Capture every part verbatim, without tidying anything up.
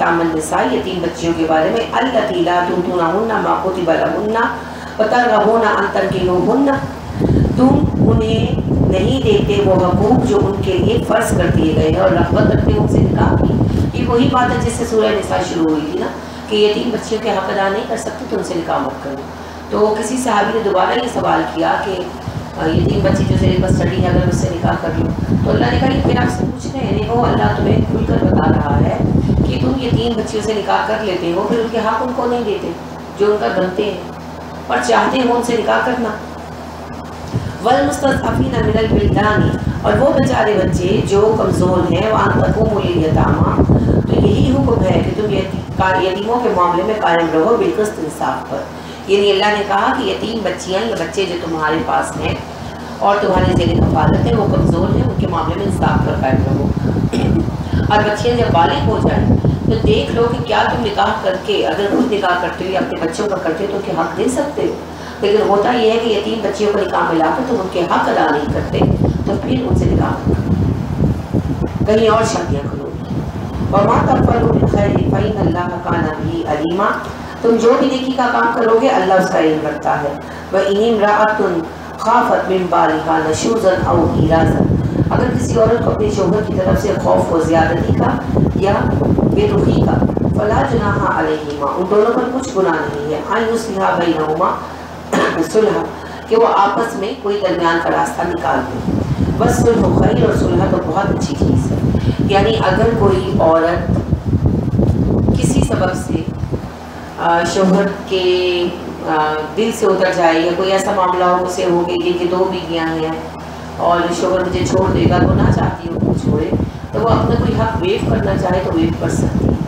यतामन निसाई, यतीम बच्चियों के बारे में, अल्लती ला तुतूनहुन्ना मा कुतिबा लहुन्ना वतरगबूना अन तनकिहुन्ना, तुम उन्हें नहीं देते वो हकूक जो उनके लिए फ़र्ज कर दिए गए हैं और रग़बत रखते हैं उनसे निकाह की। ये वही बात है जिससे सूरह निसा शुरू हुई थी ना, कि यतीम बच्चियों के हक़ अदा नहीं कर सकते तो उनसे निकाह मत करो। तो किसी सहाबी ने दोबारा ये सवाल किया कि यतीम बच्ची जो सिर्फ स्टडी है अगर उससे निकाह कर लो, तो अल्लाह ने कहा ये फिर आपसे पूछ रहे हैं, वो अल्लाह तुम्हें खुलकर बता रहा है कि तुम यतीम बच्चियों से निकाह कर लेते हो, फिर उनके हक़ उनको नहीं देते जो उनका बनते हैं और चाहते हो उनसे निकाह करना। वल मुस्तज़अफ़ीना मिनल बिल्दानी, और वो बेचारे बच्चे जो कमज़ोर हैं, वहाँ तक़ूमु लिल यतामा, तो यही हुक्म है कि तुम यतीमों के मामले में कायम रहो बिल्कुस्त इंसाफ पर। यानी अल्लाह ने कहा कि यतीम बच्चियाँ या बच्चे जो तुम्हारे पास हैं और तुम्हारे ज़ेर कफ़ालत हैं वो कमज़ोर हैं, उनके मामले में इंसाफ पर कायम रहो। और बच्चियाँ जब बालिग़ हो जाएँ तो देख लो कि क्या तुम निकाह करके, अगर खुद निकाह करते हो या अपने बच्चों का करते हो तो उनके हक़ दे सकते हो, लेकिन होता यह है कि यतीम बच्चियों को निकाह में लाकर तुम उनके हक़ अदा नहीं करते, तो फिर उनसे निकाह करो, कहीं और शादियाँ करो। वमा तफ़अलू मिन खैरिन फ़इन्नल्लाह कान बिही अलीमा, तुम जो भी नेकी का काम करोगे अल्लाह उसका इल्म रखता है। व इन इम्राअतुन खाफ़त मिन बालिहा नशूज़न औ इराज़न, अगर किसी औरत को अपने शौहर की तरफ से खौफ हो ज़्यादती का या बेरुखी का, फ़ला जुनाहा अलैहिमा, उन दोनों पर कुछ गुनाह नहीं है, अन युस्लिहा बैनहुमा सुलह, कि वो आपस में कोई दरमियान का रास्ता निकाल दें। बस सुलह खैर, और सुलह तो बहुत अच्छी चीज़ है। यानी अगर कोई औरत किसी सबब से शौहर के आ, दिल से उतर जाए या कोई ऐसा मामला हो उसे हो गई कि दो बीवियाँ हैं और शौहर मुझे छोड़ देगा, तो ना चाहती हो वो छोड़े, तो वो अपना कोई हक वेव करना चाहे तो वेव कर सकती है।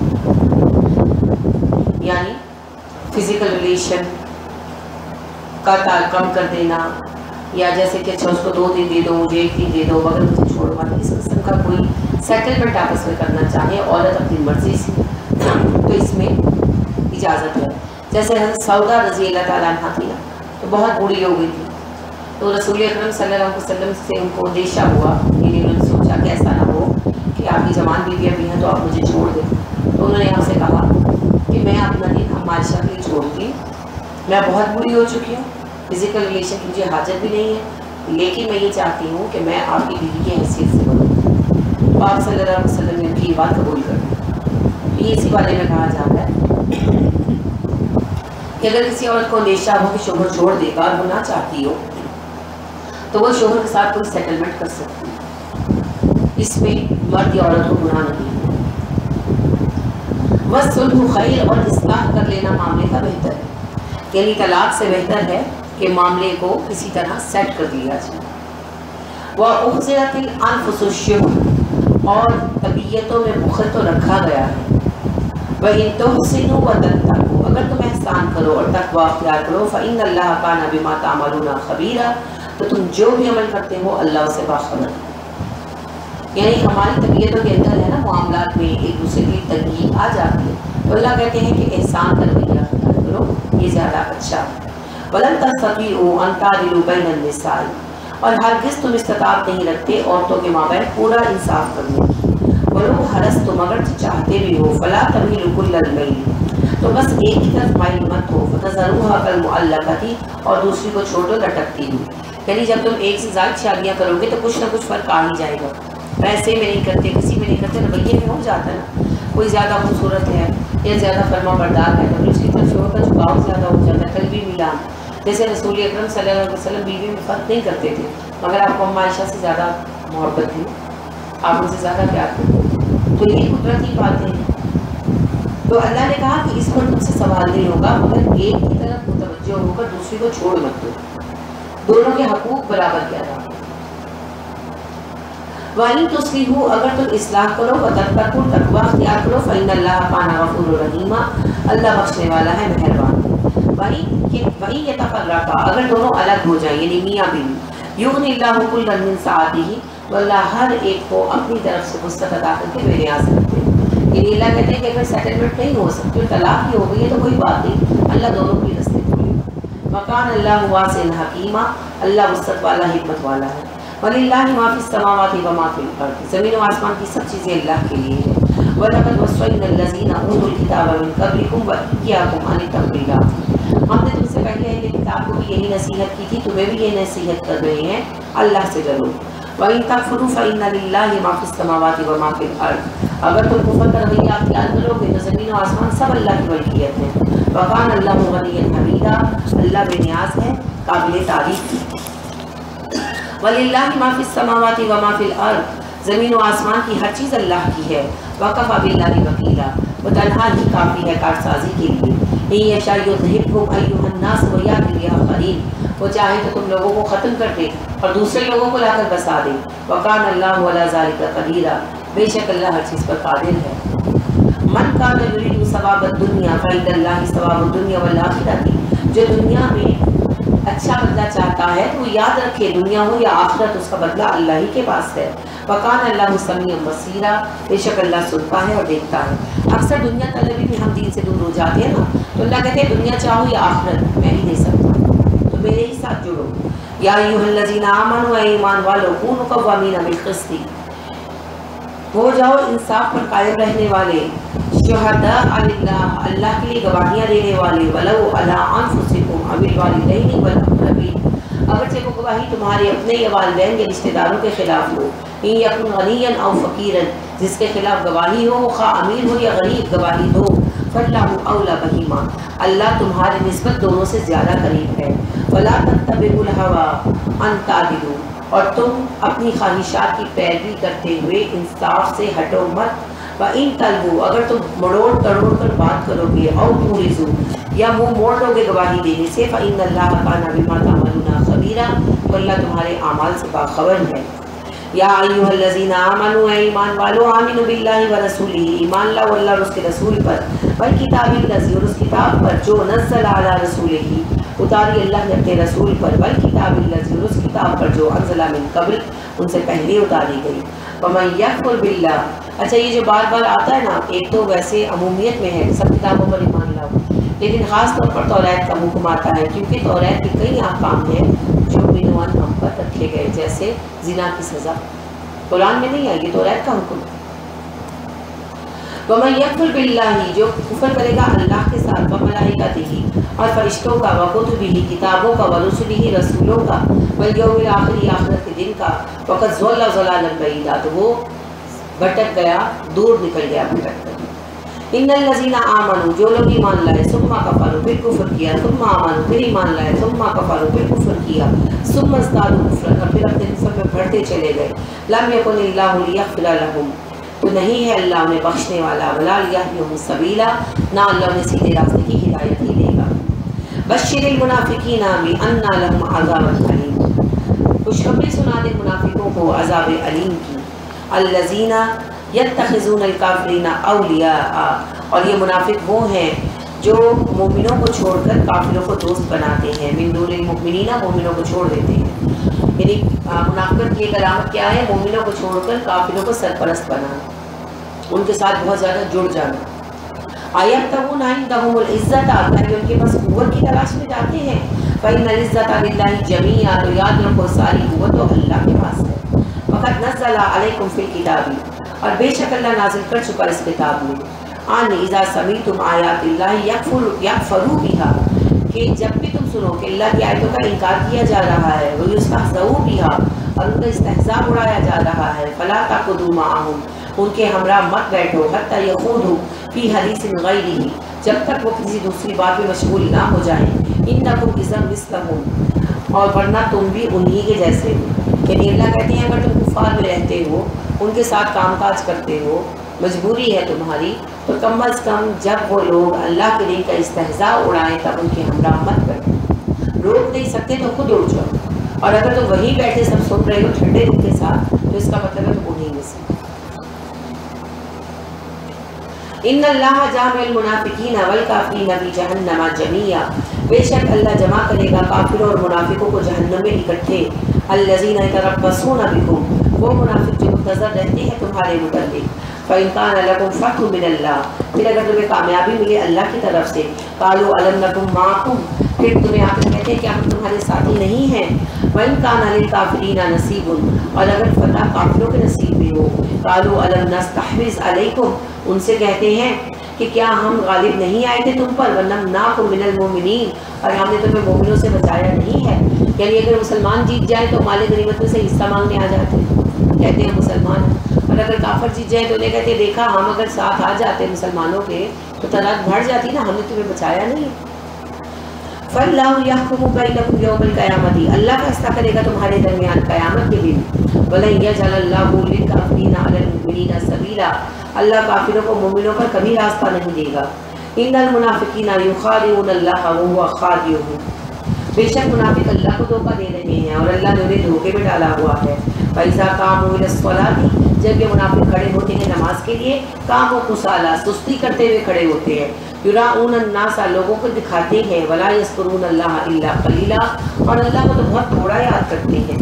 यानी फिज़िकल रिलेशन का कम कर देना, या जैसे कि अच्छा उसको दो दिन दे दो, मुझे एक दिन दे दो, मगर मुझे छोड़वा, इस किस्म का कोई सेटलमेंट आपस में करना चाहे औरत अपनी मर्ज़ी से, तो इसमें इजाज़त है। जैसे हज़रत सौदा रज़ी अल्लाह ताला अन्हा थी ना, तो बहुत बूढ़ी हो गई थी, तो रसूल अकरम सल्लल्लाहु अलैहि वसल्लम से उनको अंदेशा हुआ, यानी उन्होंने सोचा कि ऐसा ना हो कि आपकी जवान बीवियाँ भी हैं तो आप मुझे छोड़ दें। तो उन्होंने आपसे कहा कि मैं अपना दिन हम आयशा के लिए छोड़ती, मैं बहुत बूढ़ी हो चुकी हूँ, फिज़िकल रिलेशन की मुझे हाजत भी नहीं है, लेकिन मैं ये चाहती हूँ कि मैं आपकी बीवी की हैसियत से बनूँ। तो आप सल्लल्लाहु अलैहि वसल्लम ने उनकी बात कबूल कर दी। ये इसी बारे में कहा जाता है कि अगर किसी औरत को अंदेशा हो कि शौहर छोड़ देगा और वो ना चाहती हो, तो वो शौहर के साथ कोई सेटलमेंट कर सकती है, इसमें मर्द या औरत को गुनाह नहीं है। बस सुलह खैर, और इस्लाह कर लेना मामले का बेहतर है, यानी तलाक से बेहतर है कि मामले को किसी तरह सेट कर लिया जाए। वह उखज़िरतिल अनफुसुश्शुह, और तबीयतों में बुखल तो रखा गया है। वह इन तुहसिनु व तत्तक़ू, अगर तुम एहसान करो और तक़वा अख्तियार करो, फ़इन्नल्लाह कान बिमा तामलूना ख़बीरा, तो तुम जो भी अमल करते हो अल्लाह से बाखबर। यानी हमारी तबीयतों के अंदर है ना, मामलात में एक दूसरे की तंगी आ जाती है, तो अल्लाह कहते हैं कि एहसान का रवैया अख्तियार करो, ये ज़्यादा अच्छा है। वलन तस्ततीउ अन तादिलू बैनन निसाई, और हरगिज़ तुम इस्तिताअत नहीं रखते औरतों के माबैन पूरा इंसाफ करने की। वलो हरस्तुम, अगर चाहते भी हो, फला तमीलू कुल्लल मैल, तो बस एक ही तरफ माइल मत हो, फतज़रूहा कल मुअल्लक़ती, और दूसरी को छोड़ दो लटकती हुई। यानी जब तुम एक से ज़्यादा शादियाँ करोगे तो कुछ ना कुछ फ़र्क आ ही जाएगा, पैसे में नहीं करते, किसी में नहीं करते, रवैये में हो जाता है ना। कोई ज़्यादा खूबसूरत है या ज़्यादा फरमा बरदार है तो फिर उसकी तरफ शोहर का झुकाव ज़्यादा हो जाता है। कल्बी मिलान, जैसे रसूल अकरम सल्लल्लाहु अलैहि वसल्लम बीवी में फ़र्क नहीं करते थे, मगर आपको अम्मा आयशा से ज़्यादा मोहब्बत थी, आप उनसे ज़्यादा प्यार करते, तो ये कुदरती बातें हैं। तो अल्लाह ने कहा कि इस पर तुमसे सवाल नहीं होगा, मगर एक की तरफ मुतवज्जो होकर दूसरी को छोड़ मत दो, दोनों के हकूक़ बराबर किया जाए। वाइन तुस्लिहू, अगर तुम इस्लाह करो, वतत्तकू, तकवा अख्तियार करो, फ़इन्नल्लाह कान गफ़ूरुर रहीमा, अल्लाह बख्शने वाला है, मेहरबान। वही वही यतफ़र्रक़ा, अगर दोनों अलग हो जाए, यानी मियाँ बीवी, युग़निल्लाहु कुल्लन मिन सअतिही, तो अल्लाह हर एक को अपनी तरफ से वुसअत अता करके बेनियाज़ रखते हैं। यानी अल्लाह कहते हैं कि अगर सेटलमेंट नहीं हो सकती, तलाक ही हो गई है तो कोई बात नहीं, अल्लाह दोनों के रास्ते खोलेगा। मकान अल्लाह वासिअन हकीमा, अल्लाह वुसअत वाला, हिकमत वाला है। वलिल्लाहि मा फिस समावाति व मा फिल अर्द, ज़मीन और आसमान की सब चीज़ें अल्लाह के लिए है। वलक़द वस्सैना अल्लज़ीना ऊतुल किताब मिन क़ब्लिकुम व इय्याकुम अन इत्तक़ुल्लाह। हमने तुमसे पहले अहले किताब को भी यही नसीहत की थी, तुम्हें भी ये नसीहत कर रहे हैं, अल्लाह से डरो। व इन तकफुरू फ़इन्ना लिल्लाहि मा फ़िस समावाति व मा फ़िल अर्ज़। अगर तुम कुफ्र का रवैया अख्तियार करोगे तो ज़मीन और आसमान सब अल्लाह की मलकियत है। व कान अल्लाहु गनिय्यन हमीदा, अल्लाह बेनियाज़ है, काबिल तारीफ़ है। वलिल्लाहि मा फ़िस समावाति व मा फ़िल अर्ज़, ज़मीन व आसमान की हर चीज़ अल्लाह की है। वकफ़ा बिल्लाहि वकीला, वो तन्हा ही काफ़ी है कारसाजी के लिए। इन यशा युज़हिबकुम अय्युहन नास व याति बिआखरीन, वो चाहे तो तुम लोगों को ख़त्म कर दे और दूसरे लोगों को लाकर बसा दे। वकान अल्लाहु अला ज़ालिका क़दीरा, बेशक अल्लाह हर चीज़ पर कादिर है। मन कान युरीदु सवाबद दुनिया फ़इंदल्लाहि सवाबुद दुनिया वल आखिरती, जो दुनिया में अच्छा बदला चाहता है तो वो याद रखे दुनिया हो या आखिरत, उसका बदला अल्लाह ही के पास है। वकान अल्लाहु समीअन बसीरा, बेशक अल्लाह सुनता है और देखता है। अक्सर दुनिया तलबी में हम दीन से दूर हो जाते हैं ना, तो अल्लाह कहते हैं दुनिया चाहो या आखिरत मैं ही दे सकता हूँ, तो मेरे ही साथ जुड़ो। या अय्युहल्लज़ीना आमनू, ऐ ईमान वालो, कूनू क़व्वामीना बिल क़िस्ति, हो जाओ इंसाफ पर कायम रहने वाले। शुहदा लिल्लाह, अल्लाह के लिए गवाहियाँ देने वाले। वलौ अला अनफुसिकुम अविल वालिदैनि वल अक़रबीन, अगरचे वो गवाही तुम्हारे अपने या वालिदैन या रिश्तेदारों के खिलाफ हो। इन यकुन गनियन औ फ़कीरन, जिसके खिलाफ गवाही हो वो खा अमीर हो या गरीब गवाही दो। फल्लाहु औला बहिमा, अल्लाह तुम्हारे निस्बत दोनों से ज़्यादा करीब है। वला तत्तबिउल हवा अन तादिलू, और तुम अपनी ख्वाहिशात की पैरवी करते हुए इंसाफ से हटो मत। व इन तलबू, अगर तुम मड़ोड़ तड़ोड़ कर बात करोगे, और तुरिज़ू, या मुँह मोड़ लोगे गवाही देने से, फ़इन्नल्लाह काना बिमा तामलूना ख़बीरा, तो अल्लाह तुम्हारे आमाल से बाखबर है। या अय्युहल्लज़ीना आमनू, ऐ ईमान वालो, आमिनू बिल्लाहि व रसूलिही, ईमान लाओ अल्लाह और उसके रसूल पर। वल किताबिल लज़ी, और उस किताब पर जो नज़्ज़ल अला रसूलिही, उतारी अल्लाह ने अपने रसूल पर। वल किताबिल लज़ी, और उस किताब पर जो अंज़ला मिन क़ब्ल, उनसे पहले उतारी गई। वमन यकफुर बिल्लाह, अच्छा ये जो बार बार आता है ना, एक तो वैसे अमूमियत में है सब किताबों पर ईमान लाओ, लेकिन ख़ास तौर पर तौरात का हुक्म आता है, क्योंकि तौरात के कई अहकाम हैं जो बिनवान हम पर रखे गए, जैसे ज़िना की सज़ा कुरान में नहीं आएगी, तौरात का हुक्म। वमन यकफुर बिल्लाही, जो कुफर करेगा अल्लाह के साथ, व मलाइकतिही, और फरिश्तों का, व कुतुबिही, किताबों का, व रुसुलिही, रसूलों का, वल यौमिल आखिर, आखिरत के दिन का, वक़द ज़ल्ला ज़लालन बईदा, तो वो भटक गया, दूर निकल गया भटक कर। इन्नल्लज़ीना आमनू, जो लोग ईमान लाए, सुम्मा कफरू, फिर कुफ्र किया, सुम्मा आमनू, फिर ईमान लाए, सुम्मा कफरू, फिर कुफ्र किया, सुम्मा ज़दादू कुफ्रन, और फिर अपने कुफ्र में बढ़ते चले गए। लम यकुनिल्लाहु लियग़फ़िरा लहुम, तो नहीं है अल्लाह उन्हें बख्शने वाला। वला लियहदियहुम सबीला, ना अल्लाह उन्हें सीधे रास्ते की हिदायत ही देगा। बश्शिरिल मुनाफ़िकीना बिअन्ना लहुम अज़ाबन अलीम, खुशखबरी सुना दे मुनाफिकों को अज़ाब अलीम की। अल्लज़ीना यत्तख़िज़ूनल काफ़िरीना औलिया, और ये मुनाफिक वो हैं जो मोमिनों को छोड़कर काफिरों को दोस्त बनाते हैं। मिन दूनिल मुमिनीना, मोमिनों को छोड़ देते हैं। यानी मुनाफिकत की एक अलामत क्या है? मोमिनों को छोड़कर काफिरों को सरपरस्त बनाना, उनके साथ बहुत ज़्यादा जुड़ जाना। अयब्तगूना इंदहुमुल इज़्ज़त, आता है कि उनके पास कुव्वत की तलाश में जाते हैं। फ़इन्नल इज़्ज़ता लिल्लाहि जमीआ, तो याद रखो सारी कुव्वत तो अल्लाह के पास है। फ़क़द नज़्ज़ला अलैकुम फ़िल किताबी, और बेशक अल्लाह नाज़िल कर चुका इस किताब में। आन इज़ा समीतुम आयातिल्लाहि यकफुरु यकफरू बिहा, कि जब भी तुम सुनो कि अल्लाह की आयतों का इनकार किया जा रहा है, वो युस्तहज़ऊ बिहा, और उनका इस्तेहज़ा उड़ाया जा रहा है। फ़ला तक़ुदू मअहुम, उनके हमरा मत बैठो। हत्ता यख़ूदू फ़ी हदीसिन ग़ैरिही, जब तक वो किसी दूसरी बात में मशगूल ना हो जाएं। इन्नकुम इज़न मिस्लहुम, और वरना तुम भी उन्हीं के जैसे हो। यानी अल्लाह कहते हैं अगर तुम कुफ़ार में रहते हो, उनके साथ कामकाज करते हो, मजबूरी है तुम्हारी, तो कम अज़ कम जब वो लोग अल्लाह के दिन का इस्तेहज़ा उड़ाएं तब उनके हमरा मत बैठो। रोक नहीं सकते तो खुद उड़ जाओ, और अगर तुम वहीं बैठे सब सुन रहे हो ठंडे दिल के साथ, तो इसका मतलब है तुम उन्हीं में से। इन्नल्लाह जामिउल मुनाफिकीना वल काफिरीना फी जहन्नम जमीआ, बेशक अल्लाह जमा करेगा काफिरों और मुनाफिकों को जहन्नम में इकट्ठे। अल्लज़ीना यतरब्बसूना बिकुम, वो मुनाफिक जो मुंतज़र रहते हैं तुम्हारे मुताबिक। फ़इन कान लकुम फ़त्हुम मिनल्लाह, फिर अगर तुम्हें कामयाबी मिले अल्लाह की तरफ से। क़ालू अलम नकुम माअकुम, फिर तुम्हें आकर कहते हैं कि हम तुम्हारे साथी नहीं हैं। वइन कान लिल काफ़िरीना नसीबुन, और अगर फतह काफिरों के नसीब में हो। क़ालू अलम नस्तहविज़ अलैकुम, ان سے کہتے ہیں کہ کیا ہم غالب نہیں آئے تھے تم پر، وَنَمْنَعْكُمْ مِنَ الْمُؤْمِنِينَ، اور ہم نے تمہیں مومنوں سے بچایا نہیں ہے؟ یعنی اگر مسلمان جیت جائے تو مال غنیمت میں سے حصہ مانگنے آ جاتے ہیں، کہتے ہیں مسلمان، اور اگر کافر جیت جائے تو انہیں کہتے ہیں دیکھا ہم اگر ساتھ آ جاتے مسلمانوں کے تو تعداد بڑھ جاتی نا، ہم نے تمہیں بچایا نہیں۔ فَاللَّهُ يَحْكُمُ بَيْنَكُمْ يَوْمَ الْقِيَامَةِ، اللہ فیصلہ کرے گا تمہارے درمیان قیامت کے دن۔ وَلَن يَجْعَلَ اللَّهُ لِلْكَافِرِينَ عَلَى الْمُؤْمِنِينَ سَبِيلًا، اللہ کافروں کو مومنوں پر کبھی راستہ نہیں دے گا۔ إِنَّ الْمُنَافِقِينَ يُخَادِعُونَ اللَّهَ وَهُوَ خَادِعُهُمْ، بے شک منافق اللہ کو دھوکہ دے رہے ہیں اور اللہ نے انہیں دھوکے میں ڈالا ہوا ہے۔ فَإِذَا قَامُوا إِلَى الصَّلَاةِ، جب یہ منافق کھڑے ہوتے ہیں نماز کے لیے، قاموا کسالى، سستی کرتے ہوئے کھڑے ہوتے ہیں، یراؤون الناس، لوگوں کو دکھاتے ہیں، ولا یذکرون اللہ الا قلیلا، اور اللہ کو تو بہت تھوڑا یاد کرتے ہیں۔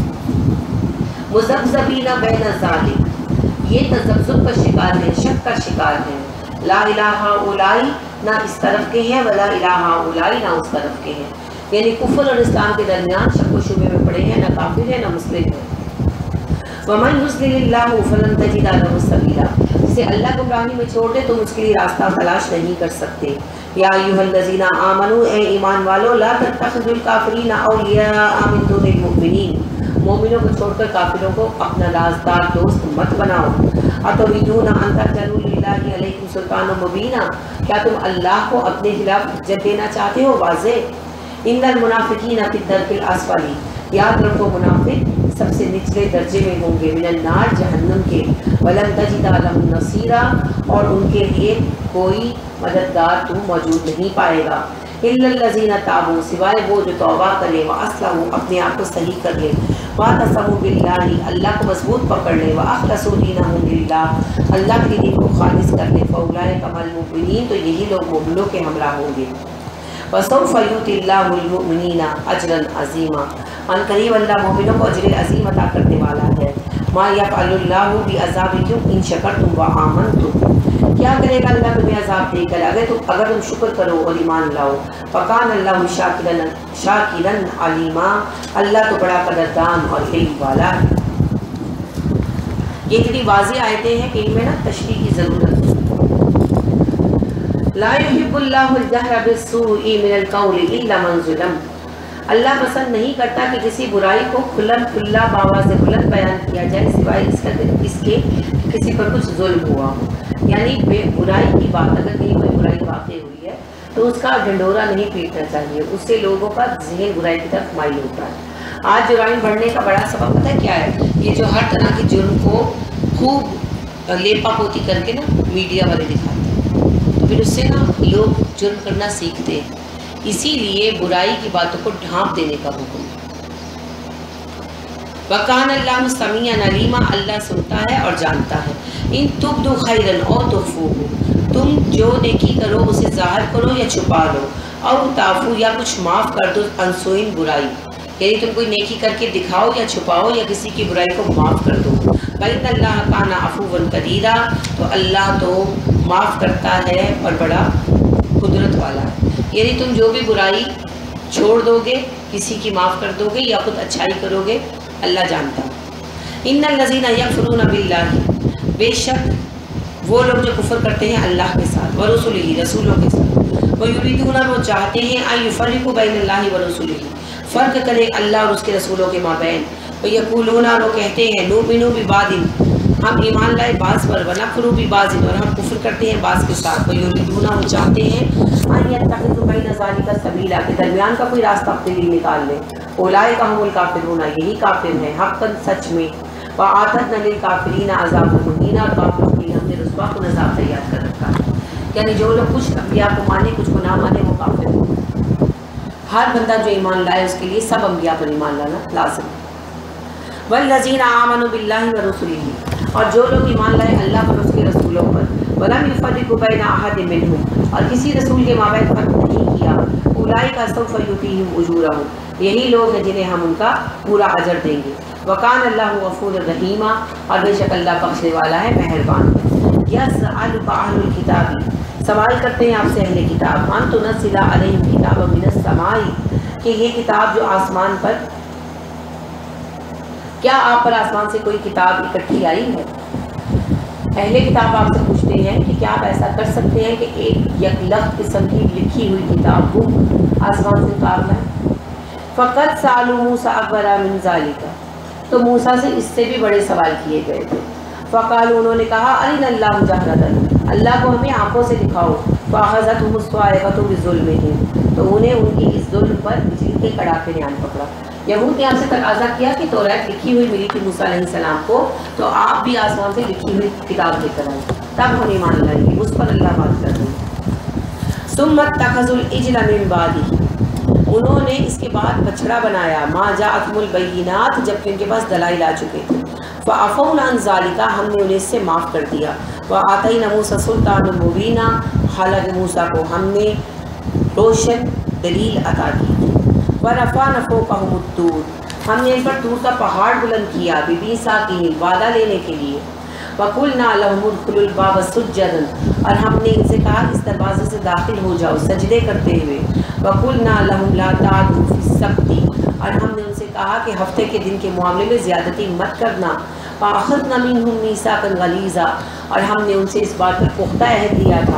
مذبذبین بین الذالک، یہ تذبذب کا شکار ہے، شک کا شکار ہے۔ لا الہ اولائی، نہ اس طرف کے ہیں، ولا الہ اولائی، نہ اس طرف کے ہیں، یعنی کفر اور اسلام کے درمیان شک و شبے میں پڑے ہیں، نہ کافر ہے نہ مسلم ہے۔ وَمَن يُضْلِلِ اللَّهُ فَلَن تَجِدَ لَهُ سَبِيلًا، جسے اللہ گمراہی میں چھوڑ دے تم اس کے لیے راستہ تلاش نہیں کر سکتے۔ یا ایھا الذین آمنوا، اے ایمان والو، لا تتخذوا الکافرین اولیاء من دون المؤمنین، مومنوں کو چھوڑ کر کافروں کو اپنا رازدار دوست مت بناؤ۔ اتریدون ان تجعلوا للہ علیکم سلطانا مبینا، کیا تم اللہ کو اپنے خلاف حجت دینا چاہتے ہو واضح۔ ان المنافقین فی الدرک الاسفل، یاد رکھو منافق سب سے نچلے درجے میں ہوں گے، من النار، جہنم کے، ولن تجد لهم نصیرا، اور ان کے لیے کوئی مددگار تم موجود نہیں پائے گا۔ الا الذین تابوا، سوائے وہ جو توبہ کرے، واصلحوا، اپنے آپ کو صحیح کر لے، واعتصموا باللہ، اللہ کو مضبوط پکڑ لے، واخلصوا دینہم للہ، اللہ کے دین کو خالص کر لے، فاولئک مع المؤمنین، تو یہی لوگ مومنوں کے ہمراہ ہوں گے۔ وسوف یؤتی اللہ المؤمنین اجرا عظیما، ان قریب اللہ مومنوں کو اجر عظیم عطا کرنے والا ہے۔ ما یفعل اللہ بعذابکم ان شکرتم وآمنتم، کیا کرے گا اللہ تمہیں عذاب دے کر اگر تم اگر تم شکر کرو اور ایمان لاؤ۔ فکان اللہ شاکرا شاکرا علیما، اللہ تو بڑا قدردان اور علم والا ہے۔ یہ اتنی واضح آیتیں ہیں کہ ان میں نا تشریح کی ضرورت ہے۔ لا يحب اللہ الجہر بالسوء من القول الا من ظلم، اللہ پسند نہیں کرتا کہ کسی برائی کو کھلم کھلا باواز بلند بیان کیا جائے سوائے اس کا اس کے کسی پر کچھ ظلم ہوا ہو۔ یعنی بے برائی کی بات، اگر کہیں کوئی برائی واقع ہوئی ہے تو اس کا ڈھنڈورا نہیں پیٹنا چاہیے، اس سے لوگوں کا ذہن برائی کی طرف مائل ہوتا ہے۔ آج جرائم بڑھنے کا بڑا سبب پتہ ہے کیا ہے؟ یہ جو ہر طرح کے جرم کو خوب لیپا پوتی کر کے نا میڈیا والے دکھاتے ہیں، پھر اس سے نا لوگ جرم کرنا سیکھتے ہیں، اسی لیے برائی کی باتوں کو ڈھانپ دینے کا حکم ہے۔ وَكَانَ اللَّهُ سَمِيعًا عَلِيمًا، اللہ سنتا ہے اور جانتا ہے۔ ان تبدوا خیرا او تخفوہ، تم جو نیکی کرو اسے ظاہر کرو یا چھپا لو، او تعفو، یا کچھ معاف کر دو، انسوئن برائی، یعنی تم کوئی نیکی کر کے دکھاؤ یا چھپاؤ یا کسی کی برائی کو معاف کر دو۔ بَإِنَّ اللَّهَ كَانَ عَفُوًّا قَدِيرًا، تو اللہ تو معاف کرتا ہے اور بڑا قدرت والا ہے۔ یعنی تم جو بھی برائی چھوڑ دو گے، کسی کی معاف کر دو گے یا خود اچھائی کرو گے، اللہ جانتا ہے۔ ان الذین یکفرون باللہ، بے شک وہ لوگ جو کفر کرتے ہیں اللہ کے ساتھ، ورسولہ، رسولوں کے ساتھ، ویریدون، وہ چاہتے ہیں، ان یفرقوا بین اللہ ورسولہ، فرق کرے اللہ اور اس کے رسولوں کے مابین، ویقولون، وہ کہتے ہیں، نؤمن ببعض، ہم ایمان لائے بعض پر، ونکفر ببعض، اور ہم کفر کرتے ہیں بعض کے ساتھ، ویریدون، وہ چاہتے ہیں، ان یتخذوا بین ذلک سبیلا، کہ درمیان کا کوئی راستہ اپنے لیے نکال لیں۔ اولئک هم الکافرون، یہی کافر ہیں، حقا سچ میں، وَأَعْتَدْنَا لِلْكَافِرِينَ عَذَابًا مُهِينًا، اور کافروں کے لیے ہم نے رسوا کن عذاب تیار کر رکھا ہے۔ یعنی جو لوگ کچھ انبیاء کو مانے کچھ کو نہ مانے وہ کافر ہیں۔ ہر بندہ جو ایمان لائے اس کے لیے سب انبیاء پر ایمان لانا لازم ہے۔ وَالَّذِينَ آمَنُوا بِاللَّهِ وَرُسُلِهِ، اور جو لوگ ایمان لائے اللہ پر اس کے رسولوں پر، وَلَمْ يُفَرِّقُوا بَيْنَ أَحَدٍ مِّنْهُمْ، اور کسی رسول کے مابین فرق نہیں کیا، أُولَٰئِكَ سَوْفَ يُؤْتِيهِمْ أُجُورَهُم، یہی لوگ ہیں جنہیں ہم ان کا پورا اجر دیں گے۔ وَكَانَ اللَّهُ غَفُورًا رَحِيمًا، اور بے شک اللہ بخشنے والا ہے، مہربان ہے۔ يَسْأَلُكَ أَهْلُ الْكِتَابِ، سوال کرتے ہیں آپ سے اہل کتاب، أَن تُنَزِّلَ عَلَيْهِمْ كِتَابًا مِّنَ السَّمَاءِ، کہ یہ کتاب جو آسمان پر، کیا آپ پر آسمان سے کوئی کتاب اکٹھی آئی ہے؟ اہل کتاب آپ سے پوچھتے ہیں کہ کیا آپ ایسا کر سکتے ہیں کہ ایک یکلخت قسم کی لکھی ہوئی کتاب کو آسمان سے اتار لائیں؟ فقط سالو موسیٰ اکبر من ذالک، تو موسیٰ سے اس سے بھی بڑے سوال کیے گئے تھے۔ فقالوا، انہوں نے کہا ارنا اللہ جہرۃ، اللہ کو ہمیں آنکھوں سے دکھاؤ۔ فاخذتهم الصاعقۃ بظلمهم، تو انہیں ان کی اس ظلم پر بجلی کے کڑاکے نے آن پکڑا۔ یہود نے آپ سے تقاضا کیا کہ توریت لکھی ہوئی ملی تھی موسیٰ علیہ السلام کو، تو آپ بھی آسمان سے لکھی ہوئی کتاب لے کر آئیں، تب ہم ایمان لائیں گے۔ اس پر اللہ بات کر رہے ہیں۔ ثم اتخذوا العجل من بعدہ، انہوں نے اس کے بعد بچڑا بنایا، ما جاءتهم البینات، جبکہ ان کے پاس دلائل آ چکے تھے۔ فعفونا عن ذالک، ہم نے انہیں اس سے معاف کر دیا۔ وآتینا موسیٰ سلطانا مبینا، حالانکہ موسیٰ کو ہم نے روشن دلیل عطا کی تھی۔ ورفعنا فوقہم الطور، ہم نے ان پر طور کا پہاڑ بلند کیا، بمیثاقہم، وعدہ لینے کے لیے۔ وقلنا لہم ادخلوا الباب سجدا، اور ہم نے ان سے کہا اس دروازے سے داخل ہو جاؤ سجدے کرتے ہوئے۔ وقلنا لہم لا تعدوا فی السبت، اور ہم نے ان سے کہا کہ ہفتے کے دن کے معاملے میں زیادتی مت کرنا۔ فاخذنا منہم میثاقا غلیظا، اور ہم نے ان سے اس بات پر پختہ عہد لیا تھا۔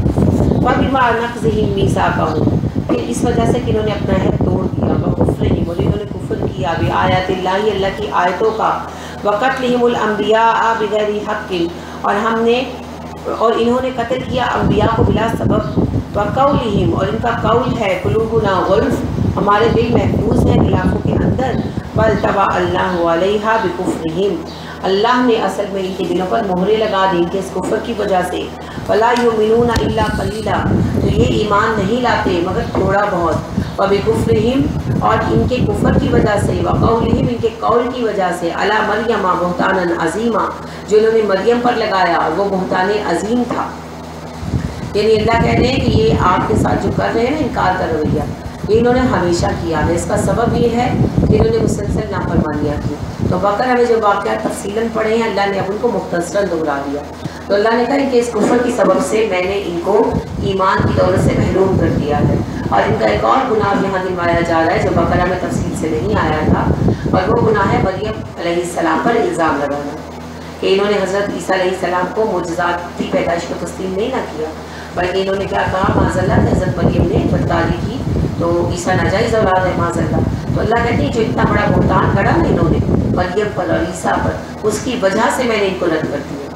فبما نقضہم میثاقہم، پھر اس وجہ سے کہ انہوں نے اپنا عہد توڑ دیا، وکفرہم، اور انہوں نے کفر کیا، بآیات اللہ، اللہ کی آیتوں کا، وقتلہم الانبیاء بغیر حق، اور ہم نے اور انہوں نے قتل کیا انبیاء کو بلا سبب۔ وقولہم، اور ان کا قول ہے، قلوبنا غلف، ہمارے دل محفوظ ہیں غلافوں کے اندر۔ بل طبع اللہ علیہا بکفرہم، اللہ نے اصل میں ان کے دلوں پر مہرے لگا دی ان کے اس کفر کی وجہ سے۔ فلا یؤمنون الا قلیلا، تو یہ ایمان نہیں لاتے مگر تھوڑا بہت۔ وبکفرہم، اور ان کے کفر کی وجہ سے، وقولہم، ان کے قول کی وجہ سے، علی مریم بہتانا عظیما، جو انہوں نے مریم پر لگایا وہ بہتان عظیم تھا۔ یعنی اللہ کہہ رہے ہیں کہ یہ آپ کے ساتھ جو کر رہے ہیں نا انکار کا رویہ، یہ انہوں نے ہمیشہ کیا ہے، اس کا سبب یہ ہے کہ انہوں نے مسلسل نافرمانیاں کی۔ تو بقرہ میں جو واقعات تفصیلاً پڑھے ہیں اللہ نے اب ان کو مختصراً دہرا دیا۔ تو اللہ نے کہا کہ اس کفر کی سبب سے میں نے ان کو ایمان کی دولت سے محروم کر دیا ہے۔ اور ان کا ایک اور گناہ یہاں دلوایا جا رہا ہے جو بقرہ میں تفصیل سے نہیں آیا تھا، اور وہ گناہ ہے مریم علیہ السلام پر الزام لگانا، کہ انہوں نے حضرت عیسیٰ علیہ السلام کو معجزاتی پیدائش کو تسلیم نہیں نہ کیا، بلکہ انہوں نے کیا کہا، معاذ اللہ، کہ حضرت مریم نے بدکاری کی تو عیسیٰ ناجائز اولاد ہے، معاذ اللہ۔ تو اللہ کہتے ہیں جو اتنا بڑا بہتان گھڑا نا انہوں نے مریم پر اور عیسیٰ پر، اس کی وجہ سے میں نے ان کو رد کر دیا۔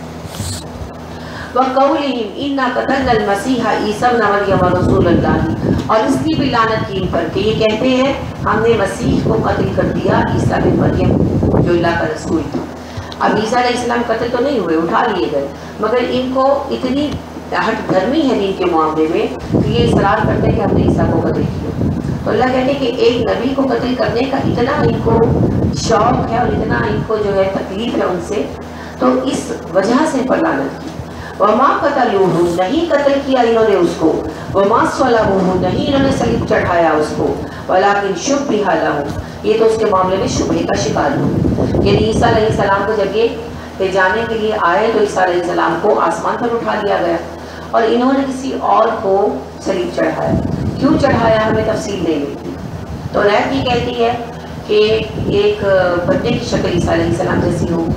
وَقَوْلِهِمْ إِنَّا قَتَلْنَا الْمَسِيحَ عِيسَى ابْنَ مَرْيَمَ رَسُولَ اللَّهِ، اور اس کی بھی لعنت کی ان پر کہ یہ کہتے ہیں ہم نے مسیح کو قتل کر دیا، عیسیٰ بن مریم جو اللہ کا رسول تھا۔ اب عیسیٰ علیہ السلام قتل تو نہیں ہوئے، اٹھا لیے گئے، مگر ان کو اتنی ہٹ دھرمی ہے دین کے معاملے میں کہ یہ اصرار کرتے ہیں کہ ہم نے عیسیٰ کو قتل کیا۔ تو اللہ کہتے ہیں کہ ایک نبی کو قتل کرنے کا اتنا ان کو شوق ہے اور اتنا ان کو جو ہے تکلیف ہے ان سے، تو اس وجہ سے پر لعنت کی۔ وما قتلوہ، نہیں قتل کیا انہوں نے اس کو، وما صلبوہ، نہیں انہوں نے صلیب چڑھایا اس کو، ولکن شبہ لہ، یہ تو اس کے معاملے میں شبہ کا شکار ہو۔ یعنی عیسیٰ علیہ السلام کو جب یہ لے جانے کے لیے آئے تو عیسیٰ علیہ السلام کو آسمان پر اٹھا لیا گیا اور انہوں نے کسی اور کو صلیب چڑھایا۔ کیوں چڑھایا ہمیں تفصیل نہیں ملتی۔ تو روایت یہ کہتی ہے کہ ایک بندے کی شکل عیسیٰ علیہ السلام جیسی ہو،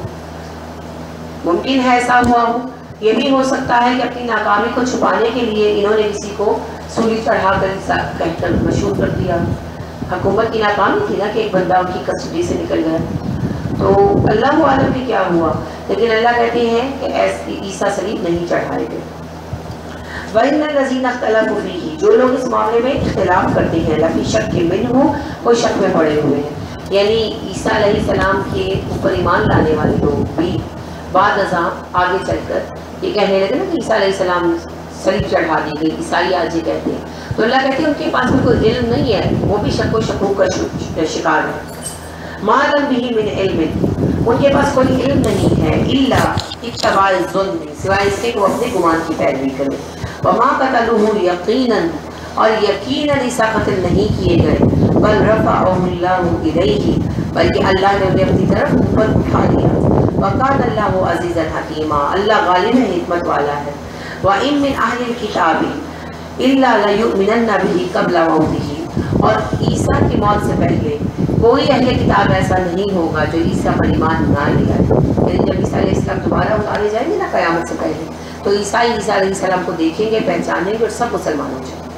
ممکن ہے ایسا ہوا ہو، یہ بھی ہو سکتا ہے کہ اپنی ناکامی کو چھپانے کے لیے انہوں نے کسی کو سولی چڑھا کر کہہ کر مشہور کر دیا۔ حکومت کی ناکامی تھی نا کہ ایک بندہ ان کی کسٹڈی سے نکل گیا، تو اللہ عالم بھی کیا ہوا، لیکن اللہ کہتے ہیں کہ ایسے عیسیٰ صلیب نہیں چڑھائے گئے۔ وَإِنَّ الَّذِينَ اخْتَلَفُوا فِيهِ، جو لوگ اس معاملے میں اختلاف کرتے ہیں، لفی شک مِنْهُ، وہ شک میں پڑے ہوئے ہیں، یعنی عیسیٰ علیہ السلام کے اوپر ایمان لانے والے لوگ بھی بعد ازاں آگے چل کر یہ کہنے لگے نا کہ عیسیٰ علیہ السلام صلیب چڑھا دی گئی، عیسائی آج یہ کہتے ہیں، تو اللہ کہتے ہیں ان کے پاس بھی کوئی علم نہیں ہے، وہ بھی شک و شکوک کا شکار ہے۔ مَا لَمْ بِهِ مِنْ عِلْمٍ، ان کے پاس کوئی علم نہیں ہے، إِلَّا اتَّبَعَ الظَّنِّ، سوائے اس کے کہ وہ اپنے گمان کی پیروی کرے۔ وَمَا قَتَلُوهُ يَقِينًا، اور یقیناً عیسیٰ قتل نہیں کیے گئے، بل رفعہ اللہ الیہ، بلکہ اللہ نے انہیں اپنی طرف اوپر اٹھا لیا۔ وَقَانَ اللَّهُ عَزِيزًا حَكِيمًا، اللہ غالب ہے، حکمت والا ہے۔ وَإِن مِّنْ أَهْلِ الْكِتَابِ إِلَّا لَيُؤْمِنَنَّ بِهِ قَبْلَ مَوْتِهِ، اور عیسیٰ کی موت سے پہلے کوئی اہل کتاب ایسا نہیں ہوگا جو عیسیٰ پر ایمان نہ لے آئے. یعنی جب عیسیٰ علیہ السلام دوبارہ اتارے جائیں گے نا قیامت سے پہلے, تو عیسائی عیسیٰ علیہ السلام کو دیکھیں گے, پہچانیں گے اور سب مسلمان ہو جائیں گے.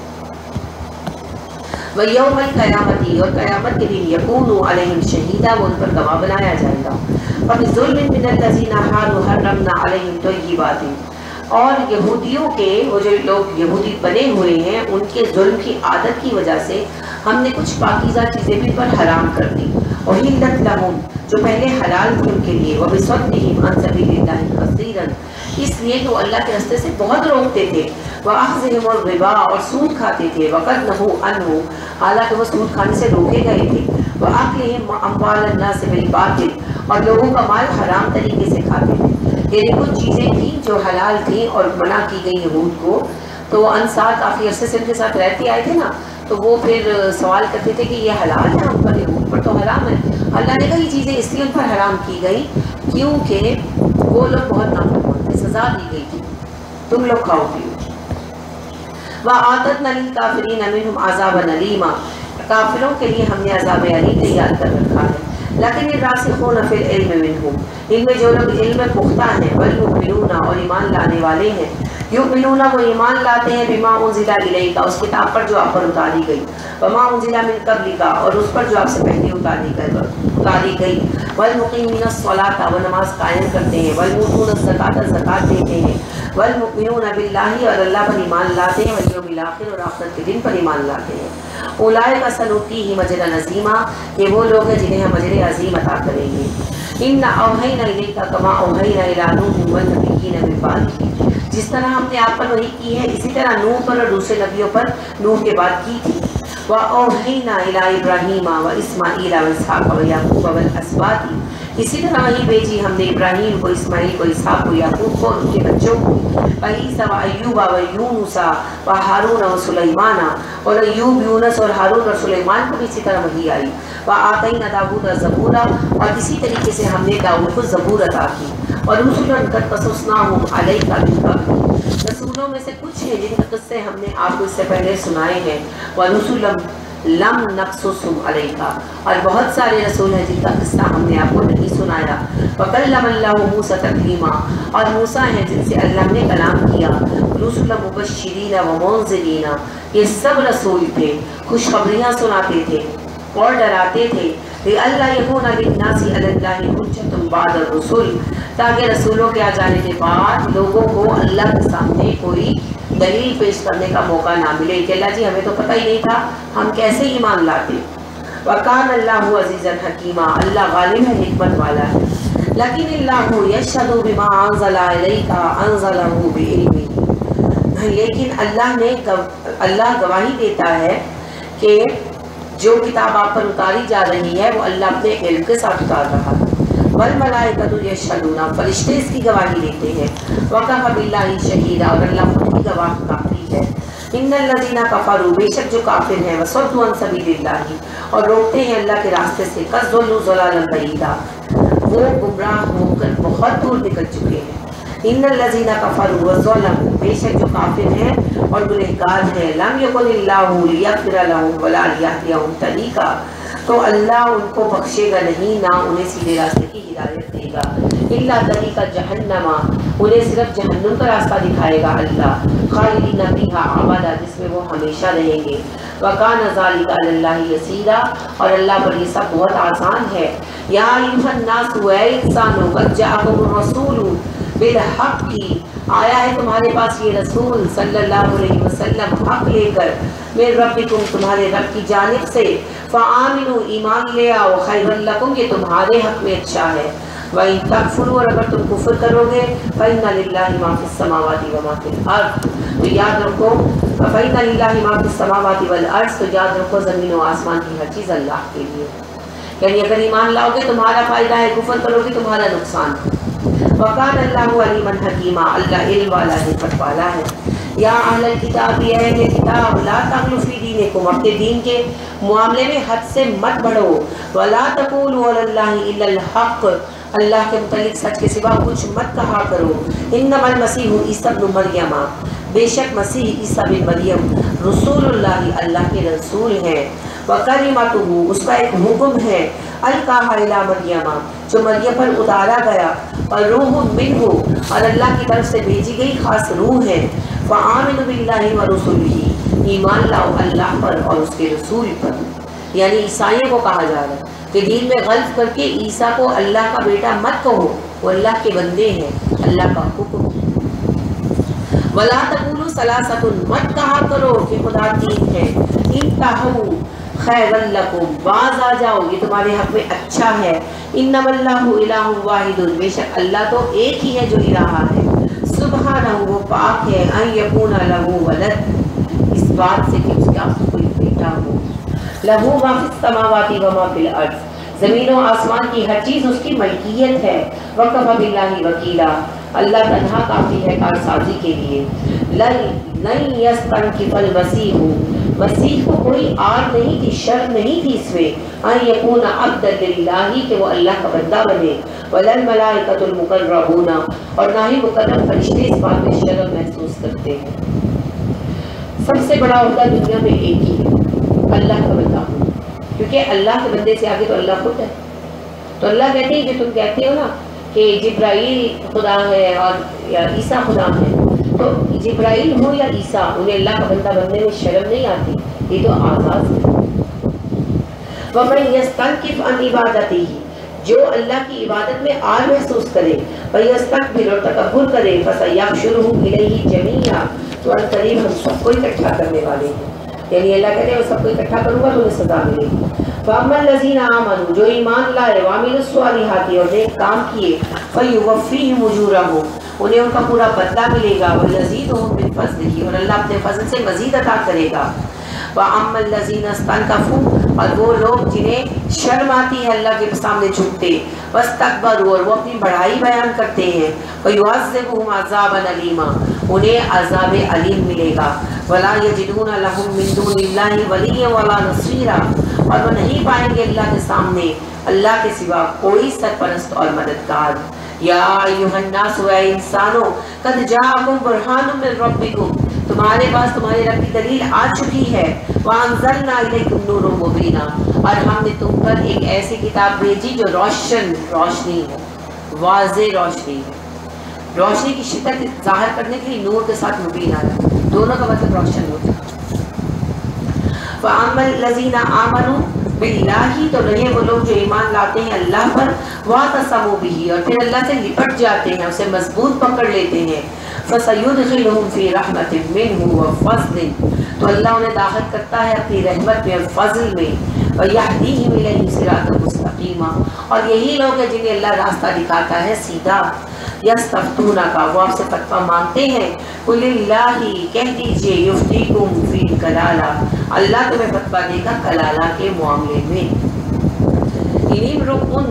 وَيَوْمَ الْقِيَامَةِ, اور قیامت کے دن یکون علیہم شہیدا, وہ ان پر گواہ بنایا جائے گا. فَبِظُلْمٍ مِّنَ الَّذِينَ هَادُوا حَرَّمْنَا عَلَيْهِمْ طَيِّبَاتٍ, اور یہودیوں کے, وہ جو لوگ یہودی بنے ہوئے ہیں, ان کے ظلم کی عادت کی وجہ سے ہم نے کچھ پاکیزہ چیزیں بھی پر حرام کر دی. احلت لہم, جو پہلے حلال تھی ان کے لیے. وبصدہم عن سبیل اللہ کثیرا, اس لیے کہ وہ اللہ کے راستے سے بہت روکتے تھے. واخذہم الربا, اور سود کھاتے تھے. وقد نہوا عنہ, حالانکہ وہ سود کھانے سے روکے گئے تھے. واکلہم اموال الناس بالباطل, اور لوگوں کا مال حرام طریقے سے کھاتے تھے. یعنی کچھ چیزیں تھیں جو حلال تھیں اور منع کی گئی یہود کو, تو انصار کافی عرصے سے ان کے ساتھ رہتے آئے تھے نا, تو وہ پھر سوال کرتے تھے کہ یہ حلال ہے, ہم پر یہود پر تو حرام ہے. اللہ نے کہا یہ چیزیں اس لیے ان پر حرام کی گئی کیونکہ وہ لوگ بہت نافرمان تھے, سزا دی گئی تھی, تم لوگ کھاؤ پیو. وَأَعْتَدْنَا لِلْكَافِرِينَ مِنْهُمْ عَذَابًا أَلِيمًا, کافروں کے لیے ہم نے عذاب علیم تیار کر رکھا ہے. لیکن الراسخون فی العلم منہم, ان میں جو لوگ علم میں پختہ ہیں. والمؤمنون, اور ایمان لانے والے ہیں. یؤمنون, وہ ایمان لاتے ہیں. بما انزل الیک, اس کتاب پر جو آپ پر اتاری گئی. وما انزل من قبلک, اور اس پر جو آپ سے پہلے اتاری گئی اتاری گئی. والمقیمین الصلاۃ, وہ نماز قائم کرتے ہیں. والمؤتون الزکاۃ, زکات دیتے ہیں. والمؤمنون باللہ, اور اللہ پر ایمان لاتے ہیں. والیوم الاخر, اور آخرت کے دن پر ایمان لاتے ہیں. اولئک سنؤتیہم اجرا عظیما, یہ وہ لوگ ہیں جنہیں ہم اجر عظیم عطا کریں گے. انا اوحینا الیک کما اوحینا الی نوح والنبیین من بعدہ, جس طرح ہم نے آپ پر وحی کی ہے اسی طرح نوح پر اور دوسرے نبیوں پر نوح کے بعد کی تھی. وَأَوْحَيْنَا إِلَىٰ إِبْرَاهِيمَ وَإِسْمَاعِيلَ وَإِسْحَاقَ وَيَعْقُوبَ وَالْأَسْبَاطِ, اسی طرح وہی بھیجی ہم نے ابراہیم کو, اسماعیل کو, اسحاق کو, یعقوب کو اور ان کے بچوں کو. وعیسیٰ وایوب ویونس وہارون وسلیمان, اور ایوب, یونس اور ہارون اور سلیمان کو بھی اسی طرح وحی آئی. وآتینا داؤد زبورا, اور اسی طریقے سے ہم نے داؤد کو زبور عطا کی. اور رسلا قد قصصناہم علیک من قبل, رسولوں میں سے کچھ ہیں جن کے قصے ہم نے آپ کو اس سے پہلے سنائے ہیں. ورسلا لم نقصصہم علیک, اور بہت سارے رسول ہیں جن کا قصہ ہم نے آپ کو نہیں سنایا. وکلم اللہ موسیٰ تکلیما, اور موسیٰ ہیں جن سے اللہ نے کلام کیا. رسلا مبشرین ومنذرین, یہ سب رسول تھے, خوشخبریاں سناتے تھے اور ڈراتے تھے. لئلا یکون للناس علی اللہ حجۃ بعد الرسل, تاکہ رسولوں کے آ جانے کے بعد لوگوں کو اللہ کے سامنے کوئی دلیل پیش کرنے کا موقع نہ ملے کہ اللہ جی ہمیں تو پتہ ہی نہیں تھا, ہم کیسے ایمان لاتے. وکان اللہ عزیزا حکیما, اللہ غالب ہے, حکمت والا ہے. لیکن اللہ یشہد بما انزل الیک انزلہ بعلمہ, لیکن اللہ نے اللہ گواہی دیتا ہے کہ جو کتاب آپ پر اتاری جا رہی ہے وہ اللہ اپنے علم کے ساتھ اتار رہا ہے. والملائکۃ یشہدون, فرشتے اس کی گواہی دیتے ہیں. وکفی باللہ شہیدا, اور اللہ خود ہی گواہ کافی ہے. ان الذین کفروا, بے شک جو کافر ہیں. وصدوا عن سبیل اللہ, اور روکتے ہیں اللہ کے راستے سے. قد ضلوا ضلالا بعیدا, وہ گمراہ ہو کر بہت دور نکل چکے ہیں. ان الذین کفروا وظلموا, بے شک جو کافر ہیں اور گنہگار ہیں. لم یکن اللہ لیغفر لهم ولا لیہدیہم طریقا, تو اللہ ان کو بخشے گا نہیں, نہ انہیں سیدھے راستے کی ہدایت دے گا. الا طریق جہنم, انہیں صرف جہنم کا راستہ دکھائے گا اللہ. خالدین فیہا ابدا, جس میں وہ ہمیشہ رہیں گے. وکان ذلک علی اللہ یسیرا, اور اللہ پر یہ سب بہت آسان ہے. یا ایھا الناس, اے انسانو, قد جاءکم الرسول بالحق کی, آیا ہے تمہارے پاس یہ رسول صلی اللہ علیہ وسلم حق لے کر. من ربکم, تمہارے رب کی جانب سے. فآمنوا, ایمان لے آؤ. خیر لکم, یہ تمہارے حق میں اچھا ہے. وَإِن تَكْفُرُوا, اور اگر تم کفر کرو گے. فَإِنَّ لِلَّهِ مَا فِي السَّمَاوَاتِ وَمَا فِي الْأَرْضِ, تو یاد رکھو. فَإِنَّ لِلَّهِ مَا فِي السَّمَاوَاتِ وَالْأَرْضِ, تو یاد رکھو زمین و آسمان کی ہر چیز اللہ کے لیے. یعنی اگر ایمان لاؤ گے تمہارا فائدہ ہے, کفر کرو گے تمہارا نقصان. وَقَانَ اللَّهُ عَلِيمًا حَكِيمًا, اللہ علم والا ہے, حکمت والا ہے. یا اہل الکتاب, یہ اہل کتاب, لا تغلوا فی دینکم, اپنے دین کے معاملے میں حد سے مت بڑھو. ولا تقولوا علی اللہ الا الحق, اللہ کے متعلق سچ کے سوا کچھ مت کہا کرو. انما المسیح عیسی ابن مریم, بے شک مسیح عیسیٰ بن مریم رسول اللہ اللہ کے رسول ہیں، وکلمتہ اس کا ایک حکم ہے، القاها الی مریم جو مریم پر اتارا گیا، اور روح منہ اور اللہ کی طرف سے بھیجی گئی خاص روح ہے، فآمنوا باللہ ورسولہ ایمان لاؤ اللہ پر اور اس کے رسول پر۔ یعنی عیسائیوں کو کہا جا رہا ہے کہ دین میں غلط کر کے عیسیٰ کو اللہ کا بیٹا مت کہو، وہ اللہ کے بندے ہیں، اللہ کا حکم ہے۔ وَلَا تَقُولُوا ثَلَاثَةٌ مت کہا کرو کہ خدا تین ہے، انتہوا خیرا لکم باز آ جاؤ یہ تمہارے حق میں اچھا ہے، انما اللہ الہ واحد بے شک اللہ تو ایک ہی ہے جو الہ ہے، سبحانہ وہ پاک ہے، ان یکون لہ ولد اس بات سے کہ اس کا کوئی بیٹا ہو، لہو ما فی السماوات و ما فی الارض زمین و آسمان کی ہر چیز اس کی ملکیت ہے، وکفی باللہ وکیلا اللہ تنہا کافی ہے کارسازی کے لیے، لن یستنکف المسیح مسیح کو کوئی آر نہیں تھی، شرط نہیں تھی اس میں، ان یکون عبدا للہ کہ وہ اللہ کا بندہ بنے، ولا الملائکۃ المقربون اور نہ ہی مقرب فرشتے اس بات میں شرم محسوس کرتے ہیں۔ سب سے بڑا عہدہ دنیا میں ایک ہی ہے، اللہ کا بندہ ہو، کیونکہ اللہ کے بندے سے آگے تو اللہ خود ہے۔ تو اللہ کہتے ہیں کہ تم کہتے ہو نا کہ جبرائیل خدا ہے اور یا عیسیٰ خدا ہے، تو جبرائیل ہو یا عیسیٰ انہیں اللہ کا بندہ بننے میں شرم نہیں آتی، یہ تو آزاد ہے۔ وَمَن يَسْتَنْكِفْ عَنْ عِبَادَتِهِ جو اللہ کی عبادت میں آر محسوس کرے، وَيَسْتَكْبِرْ اور تکبر کرے، فَسَيَحْشُرُهُمْ إِلَيْهِ جَمِيعًا تو عنقریب ہم سب کو اکٹھا کرنے والے ہیں، یعنی اللہ کہتے ہیں وہ سب کو اکٹھا کروں گا تو انہیں سزا ملے گی۔ فَأَمَّا الَّذِينَ آمَنُوا جو ایمان لائے، وَعَمِلُوا الصَّالِحَاتِ اور نیک کام کیے، فَيُوَفِّيهِمْ أُجُورَهُمْ انہیں ان کا پورا بدلہ ملے گا، وَيَزِيدُهُم مِّن فَضْلِهِ اور اللہ اپنے فضل سے مزید عطا کرے گا۔ وَأَمَّا الَّذِينَ اسْتَنكَفُوا اور وہ لوگ جنہیں شرم آتی ہے اللہ کے سامنے جھکتے، وَاسْتَكْبَرُوا اور وہ اپنی بڑائی بیان کرتے ہیں، وَيُعَذِّبُهُمْ عَذَابًا أَلِيمًا انہیں عذاب علیم ملے گا، وَلَا يَجِدُونَ لَهُم مِّن دُونِ اللَّهِ وَلِيًّا وَلَا نَصِيرًا اور وہ نہیں پائیں گے اللہ کے سامنے اللہ کے سوا کوئی سرپرست اور مددگار۔ یا ایھا الناس اے انسانوں، قد جاءکم برہان من ربکم تمہارے پاس تمہارے رب کی دلیل آ چکی ہے، وانزلنا الیکم نورا مبینا اور ہم نے تم پر ایک ایسی کتاب بھیجی جو روشن روشنی ہے، واضح روشنی ہے، روشنی کی شدت ظاہر کرنے کے لیے نور کے ساتھ مبین آ رہا ہے، دونوں کا مطلب روشن ہوتا ہے۔ فَأَمَّا الَّذِينَ آمَنُوا باللہ تو رہے وہ لوگ جو ایمان لاتے ہیں اللہ پر، وَاعْتَصَمُوا بِهِ اور پھر اللہ سے لپٹ جاتے ہیں، اسے مضبوط پکڑ لیتے ہیں، فَسَيُدْخِلُهُمْ فِي رَحْمَةٍ مِّنْهُ وَفَضْلٍ تو اللہ انہیں داخل کرتا ہے اپنی رحمت میں اور فضل میں، وَيَهْدِيهِمْ إِلَيْهِ صِرَاطًا مُسْتَقِيمًا اور یہی لوگ ہیں جنہیں اللہ راستہ دکھاتا ہے سیدھا۔ یستفتونک وہ آپ سے فتویٰ مانگتے ہیں، قل اللہ کہہ دیجئے، یفتیکم فی الکلالہ اللہ تمہیں فتویٰ دے گا کلالہ کے معاملے میں۔ ان امرؤ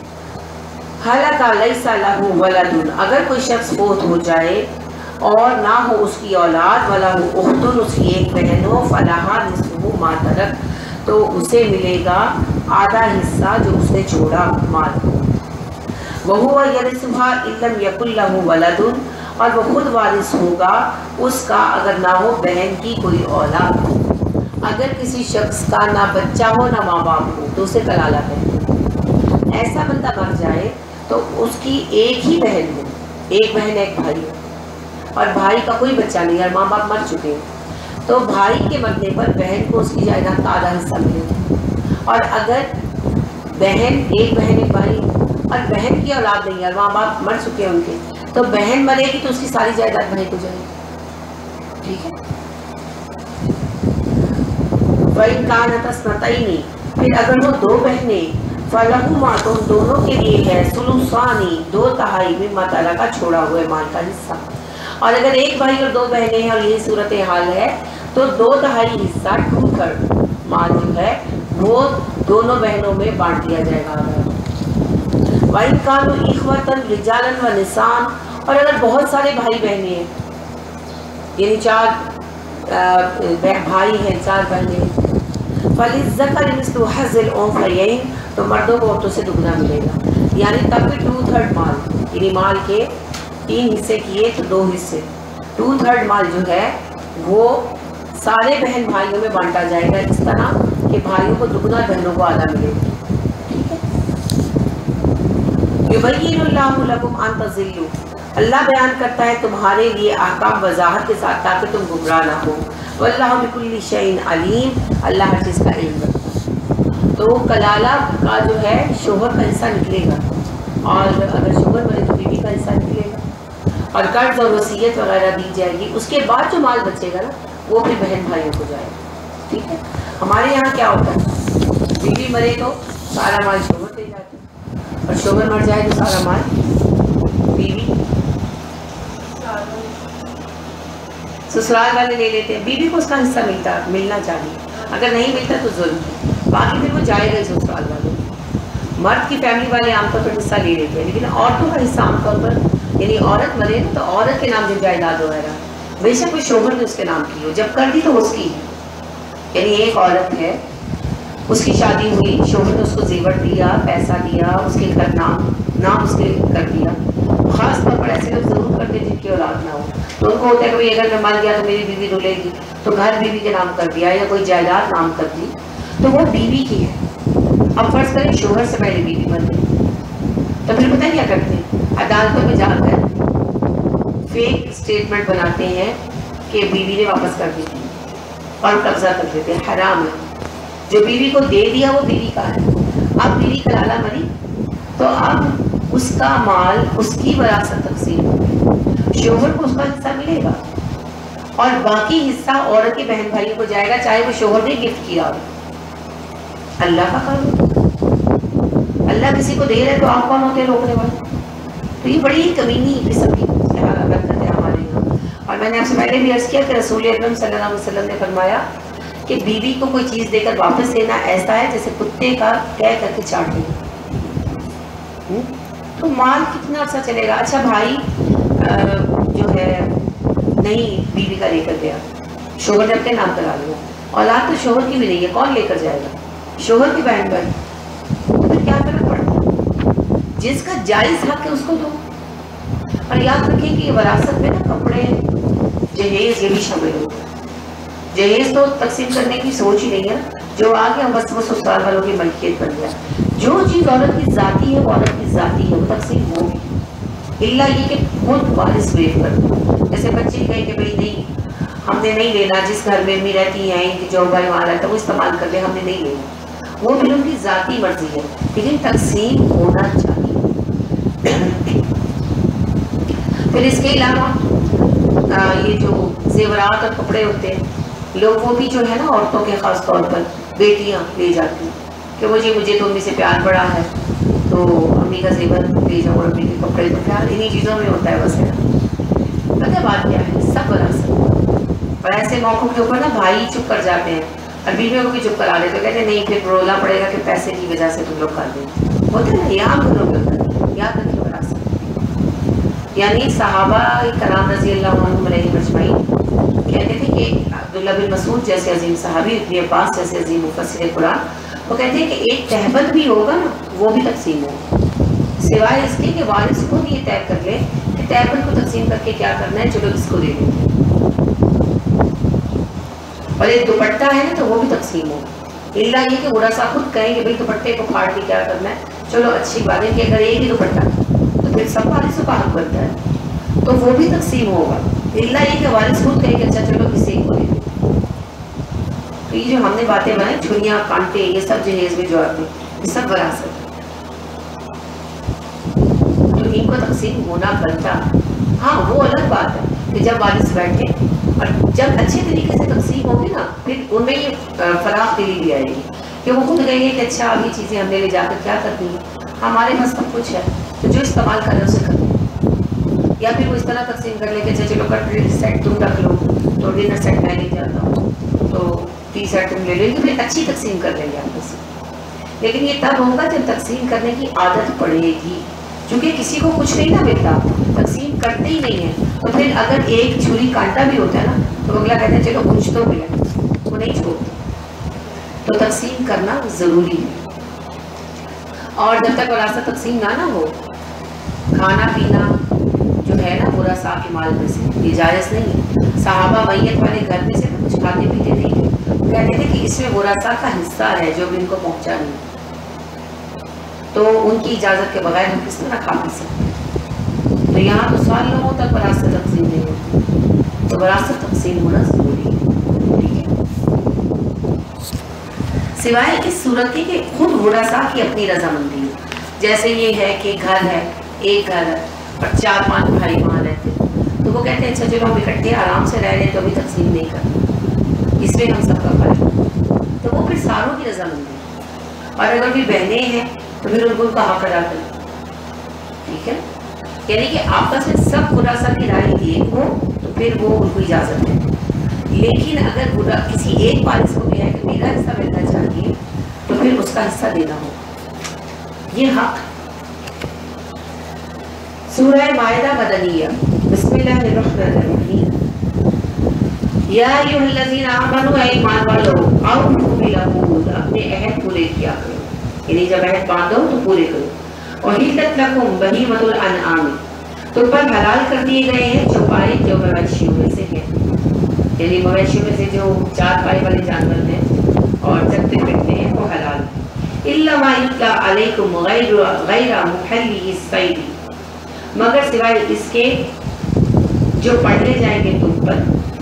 ہلک لیس لہ ولد اگر کوئی شخص فوت ہو جائے اور نہ ہو اس کی اولاد، ولہ اخت اس کی ایک بہن ہو، فلہا نصف ما ترک تو اسے ملے گا آدھا حصہ جو اس نے چھوڑا مال کو، وَهُوَ يَرِثُهَا إِن لَّمْ يَكُن لَّهُ وَلَدٌ اور وہ خود وارث ہوگا اس کا اگر نہ ہو بہن کی کوئی اولاد۔ اگر کسی شخص کا نہ بچہ ہو نہ ماں باپ ہو تو اسے کلالہ کہتے ہیں۔ ایسا بندہ مر جائے تو اس کی ایک ہی بہن ہو، ایک بہن ایک بھائی ہو اور بھائی کا کوئی بچہ نہیں اور ماں باپ مر چکے ہیں، تو بھائی کے مرنے پر بہن کو اس کی جائیداد کا آدھا حصہ ملے گا، اور اگر بہن ایک بہن ایک بھائی اور بہن کی اولاد نہیں ہے اور ماں باپ مر چکے ہیں ان کے، تو بہن مرے گی تو اس کی ساری جائیداد بھائی کو جائے گی، ٹھیک ہے۔ وَإِن كَانَتَا اثْنَتَيْنِ پھر اگر وہ دو بہنیں، فَلَهُمَا تو دونوں کے لیے ہے ثُلُثَانِ دو تہائی مما ترک کا چھوڑا ہوئے مال کا حصہ، اور اگر ایک بھائی اور دو بہنیں ہیں اور یہی صورتحال ہے تو دو تہائی حصہ ڈھونڈ کر مال جو ہے وہ دونوں بہنوں میں بانٹ دیا جائے گا۔ وَإِن كَانُوا إِخْوَةً رِجَالًا وَنِسَاءً اور اگر بہت سارے بھائی بہنیں ہیں، یعنی چار بھائی ہیں چار بہنیں ہیں، فَلِلذَّكَرِ مِثْلُ حَظِّ الْأُنثَيَيْنِ تو مردوں کو عورتوں سے دگنا ملے گا، یعنی تب بھی ٹو تھرڈ مال، یعنی مال کے تین حصے کیے تو دو حصے، ٹو تھرڈ مال جو ہے وہ سارے بہن بھائیوں میں بانٹا جائے گا، اس طرح کہ بھائیوں کو دگنا بہنوں کو آدھا ملے گا. ٹھیک ہے. یبین اللہ لکم ان تضلوا، اللہ بیان کرتا ہے تمہارے لیے احکام وضاحت کے ساتھ تاکہ تم گمراہ نہ ہو. واللہ بکل شیء علیم، اللہ ہر چیز کا علم رکھتا ہے. تو کلالہ کا جو ہے شوہر کا حصہ نکلے گا، اور اگر شوہر مرے تو بیوی کا حصہ نکلے گا، اور قرض اور وصیت وغیرہ دی جائے گی. اس کے بعد جو مال بچے گا نا وہ بھی بہن بھائیوں کو جائے گا. ٹھیک ہے. ہمارے یہاں کیا ہوتا ہے، بیوی مرے تو سارا مال شوہر دے جاتے ہیں، اور شوہر مر جائے تو سارا مال بیوی سسرال والے لے لیتے ہیں. بیوی کو اس کا حصہ ملتا ملنا چاہیے، اگر نہیں ملتا تو ظلم ہے، باقی پھر وہ جائے گا سسرال والے. مرد کی فیملی والے عام طور پر حصہ لے لیتے ہیں، لیکن عورتوں کا حصہ عام طور پر، یعنی عورت مرے نا تو عورت کے نام جو جائیداد وغیرہ بے شک کوئی شوہر نے اس کے نام کی ہو، جب کر دی تو اس کی ہے. یعنی ایک عورت ہے، اس کی شادی ہوئی، شوہر نے اس کو زیور دیا، پیسہ دیا، اس کے گھر نام نام اس کے کر دیا. خاص طور پر ایسے لوگ ضرور کرتے جن کی اولاد نہ ہو، تو ان کو ہوتا ہے کہ اگر میں مر گیا تو میری بیوی رولے گی، تو گھر بیوی کے نام کر دیا یا کوئی جائیداد نام کر دی تو وہ بیوی کی ہے. اب فرض کریں شوہر سے پہلے بیوی بن گئی، تو پھر پتہ کیا کرتے ہیں، عدالتوں میں جا کر فیک اسٹیٹمنٹ بناتے ہیں کہ بیوی نے واپس کر دی اور قبضہ کر دیتے ہیں. حرام ہے. جو بیوی کو دے دیا وہ بیوی کا ہے. اب بیوی کلالہ مری تو اب اس کا مال، اس کی وراثت تقسیم ہوگی، شوہر کو اس کا حصہ ملے گا، اور باقی حصہ عورت کے بہن بھائیوں کو جائے گا، چاہے وہ شوہر نے گفٹ کیا ہو. اللہ کا قانون، اللہ کسی کو دے رہے تو آپ کون ہوتے ہیں روکنے والے؟ تو یہ بڑی کمینی قسم کی حرکت ہے ہمارے یہاں. اور میں نے آپ سے پہلے بھی عرض کیا کہ رسول اکرم صلی اللہ علیہ وسلم نے فرمایا کہ بیوی کو کوئی چیز دے کر واپس لینا ایسا ہے جیسے کتے کا کہہ کر کے چاٹ دینا. تو مال کتنا عرصہ چلے گا؟ اچھا بھائی جو ہے نہیں بیوی کا لے کر گیا، شوہر نے اپنے نام کرا لیا، اولاد تو شوہر کی بھی نہیں ہے، کون لے کر جائے گا؟ شوہر کی بہن بھائی. تو پھر کیا فرق پڑتا؟ جس کا جائز حق ہے اس کو دو. اور یاد رکھیں کہ یہ وراثت میں نا کپڑے، جہیز یہ بھی شامل ہوتا ہے. جہیز تو تقسیم کرنے کی سوچ ہی نہیں ہے، جو آ گیا بس وہ سسرال والوں کی ملکیت بن گیا. جو چیز عورت کی ذاتی ہے وہ عورت کی ذاتی ہے، وہ تقسیم ہوگی، الا یہ کہ خود وارث ویٹ کر دو. جیسے بچے کہیں کہ بھائی نہیں ہم نے نہیں لینا، جس گھر میں امی رہتی ہیں کہ جو بھائی وہاں رہتا ہے وہ استعمال کر لے، ہم نے نہیں لینا، وہ پھر ان کی ذاتی مرضی ہے، لیکن تقسیم ہونا چاہیے. پھر اس کے علاوہ یہ جو زیورات اور کپڑے ہوتے ہیں، لوگ وہ بھی جو ہے نا عورتوں کے خاص طور پر بیٹیاں لے جاتی ہیں کہ مجھے مجھے تو امی سے پیار بڑا ہے تو امی کا زیور لے جاؤ، اور امی کے کپڑے تو پیار انہیں چیزوں میں ہوتا ہے. بس ہے پتہ بات کیا ہے، سب وراثت. اور ایسے موقعوں کے اوپر نا بھائی چپ کر جاتے ہیں اور بیویوں کو بھی چپ کرا دیتے، کہتے ہیں نہیں پھر رونا پڑے گا کہ پیسے کی وجہ سے تم لوگ کر دیں. ہوتا ہے نا، یہ عام گھروں میں ہوتا ہے. یاد رکھیے وراثت یعنی صحابہ کرام رضی اللہ عنہم علیہم اجمعین کہتے تھے کہ عبداللہ بن مسعود جیسے عظیم صحابی، ابن عباس جیسے عظیم مفسر قرآن، وہ کہتے ہیں کہ ایک تہبند بھی ہوگا نا وہ بھی تقسیم ہوگا، سوائے اس کے کہ وارث خود یہ طے کر لے کہ تہبند کو تقسیم کر کے کیا کرنا ہے، چلو اس کو دے دیں. اور ایک دوپٹہ ہے نا تو وہ بھی تقسیم ہوگا، الا یہ کہ ورثہ خود کہیں کہ بھائی دوپٹے کو پھاڑ کے کیا کرنا ہے. چلو اچھی بات ہے کہ اگر ایک ہی دوپٹہ تو پھر سب وارثوں کا حق بنتا ہے تو وہ بھی تقسیم ہوگا، الا یہ کہ وارث خود کہیں کہ اچھا چلو کسی کو دے دیں. تو یہ جو ہم نے باتیں بنائی، چھریاں کانٹے یہ سب جہیز میں جو آتے ہیں یہ سب وراثت ہے، تو ان کو تقسیم ہونا بنتا. ہاں وہ الگ بات ہے کہ جب وارث بیٹھے اور جب اچھے طریقے سے تقسیم ہوگی نا پھر ان میں یہ فراخ دلی بھی آئے گی کہ وہ خود کہیں گے کہ اچھا اب یہ چیزیں ہم نے لے جا کر کیا کرتی ہیں، ہمارے پاس سب کچھ ہے تو جو استعمال کرے اسے کر لیں. یا پھر وہ اس طرح تقسیم کر لیں کہ اچھا چلو کٹلری سیٹ تم رکھ لو تو ڈنر سیٹ میں لے جاتا ہوں تو ٹی سیٹ تم لے لیں گے، پھر اچھی تقسیم کر لیں گے آپس میں. لیکن یہ تب ہوگا جب تقسیم کرنے کی عادت پڑے گی، چونکہ کسی کو کچھ نہیں نہ ملتا، تقسیم کرتے ہی نہیں ہے. تو پھر اگر ایک چھری کانٹا بھی ہوتا ہے نا تو اگلا کہتے ہیں چلو کچھ تو ملے، وہ نہیں چھوڑتے. تو تقسیم کرنا ضروری ہے. اور جب تک وراثت تقسیم نہ نہ ہو، کھانا پینا جو ہے نا وہ बुरासा के माल में से, ये जायज़ नहीं है। सहाबा मैयत वाले घर में से कुछ खाते पीते नहीं थे, कहते थे कि इसमें बुरासा का हिस्सा है जो भी इनको पहुंचा नहीं, तो उनकी इजाज़त के बगैर हम किस तरह खा पी सकते। तो यहाँ तो साल लोगों तक वरासत तकसीम नहीं होती, तो वरासत तकसीम होना ज़रूरी है, ठीक है। सिवाय इस सूरत के कि खुद बुरासा की अपनी रजामंदी है, जैसे ये है कि घर है, एक घर है और चार पांच भाई वहाँ रहते, तो वो कहते हैं अच्छा चलो हम इकट्ठे आराम से रह रहे हैं तो अभी तकसीम नहीं करना, इसमें हम सबका फर्क, तो वो फिर सारों की रजामंदी है। और अगर भी बहनें हैं तो फिर उनको उनका हक अदा करें, ठीक है। यानी कि आपस में सब बुरासा की राय एक हो तो फिर वो उनको इजाज़त है, लेकिन अगर बुरा किसी एक वारिस को भी है कि मेरा हिस्सा मिलना चाहिए तो फिर उसका हिस्सा देना होगा, ये हक। सूरह माइदा मदनिया, बिस्मिल्लाहिर्रहमानिर्रहीम। या अय्युहल्लज़ीना आमनू, ऐ ईमान वालों, औफू बिल अहूद, अपने अहद पूरे किया करो, यानी जब अहद बांधो तो पूरे करो। और हिल्लत लकुम बहीमतुल अनआम, तुम पर हलाल कर दिए गए हैं चौपाई जो मवेशियों में से हैं, यानी मवेशियों में से जो चार पाई वाले जानवर हैं और चलते फिरते हैं वो हलाल है। इल्ला मा युतला अलैकुम गैरा मुहल्लिस सैद, मगर सिवाय इसके जो पढ़े जाएंगे तुम पर,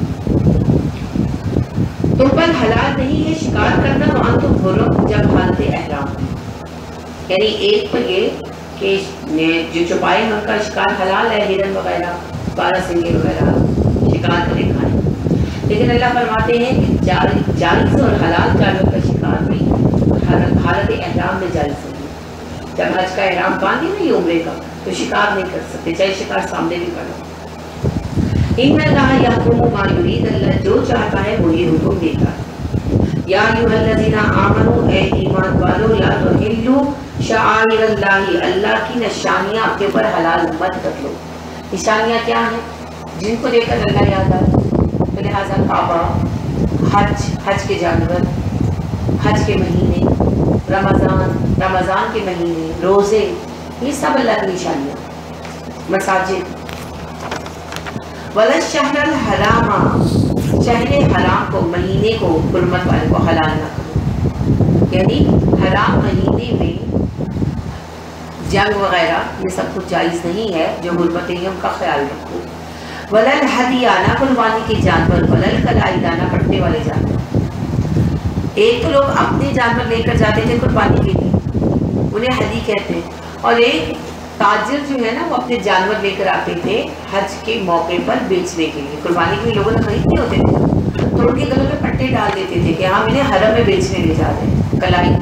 तुम पर हलाल नहीं है शिकार करना, वहाँ तुम भूलो जब हालत एहराम, यानी एक पर ये कि जो चौपाए हैं उनका शिकार हलाल है, हिरन वगैरह, बारह सिंगे वगैरह शिकार करें खाएं, लेकिन अल्लाह फरमाते हैं कि जायज़ और हलाल जानवर का शिकार भी हालत एहराम में जायज़ है। जब हज का एहराम बांधे ना ये उम्रे का, तो शिकार नहीं कर सकते, चाहे शिकार सामने भी करो। इन्नल्लाह यहकुमु मा युरीद, अल्लाह जो चाहता है वो ये हुक्म देता है। या अय्युहल्लज़ीना आमनू, ऐ ईमान वालों, ला तुहिल्लू शआइरल्लाहि, अल्लाह की निशानियाँ अपने ऊपर हलाल मत कर लो। निशानियाँ क्या हैं जिनको देखकर अल्लाह याद आए, तो लिहाजा काबा, हज, हज के जानवर, हज के महीने, रमज़ान, रमज़ान के महीने, रोज़े, ये सब अल्लाह की निशानियाँ। मसाजिद, वला शहरल हरामा, शहरे हराम को, महीने को, हुर्मत वाले को हलाल ना करो, यानी हराम महीने में जंग वगैरह ये सब कुछ जायज़ नहीं है, जो हुर्मतें हैं उनका ख्याल रखो। वलल हदियाना, कुर्बानी के जानवर, वलल कलाइदाना, पटने वाले जानवर। एक तो लोग अपने जानवर लेकर जाते थे कुर्बानी के लिए, उन्हें हदी कहते हैं, और एक ताजिर जो है ना वो अपने जानवर लेकर आते थे हज के मौके पर बेचने के लिए, कुर्बानी के लिए लोगों ने खरीदते होते थे, तो उनके गलों में पट्टे डाल देते थे कि हम इन्हें हरम में बेचने ले जा रहे हैं, कलाई।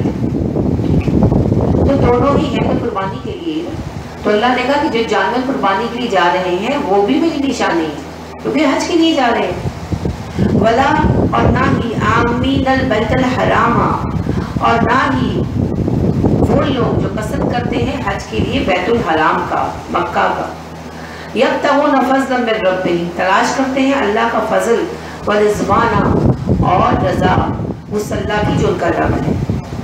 तो दोनों ही हैं तो कुर्बानी के लिए, तो अल्लाह ने कहा कि जो जानवर कुर्बानी के लिए जा रहे हैं वो भी मेरी निशानी है, क्योंकि हज के लिए जा रहे हैं। वला, और ना ही आमीनल बैतल हरामा, और ना ही वो लोग जो पसंद करते हैं हज के लिए बैतुल हराम का, मक्का का, यब्तगून फज़लन मिन रब्बिहिम, तलाश करते हैं अल्लाह का फजल, व रिज़वाना, और रज़ा, उस अल्लाह की जो उनका रब है।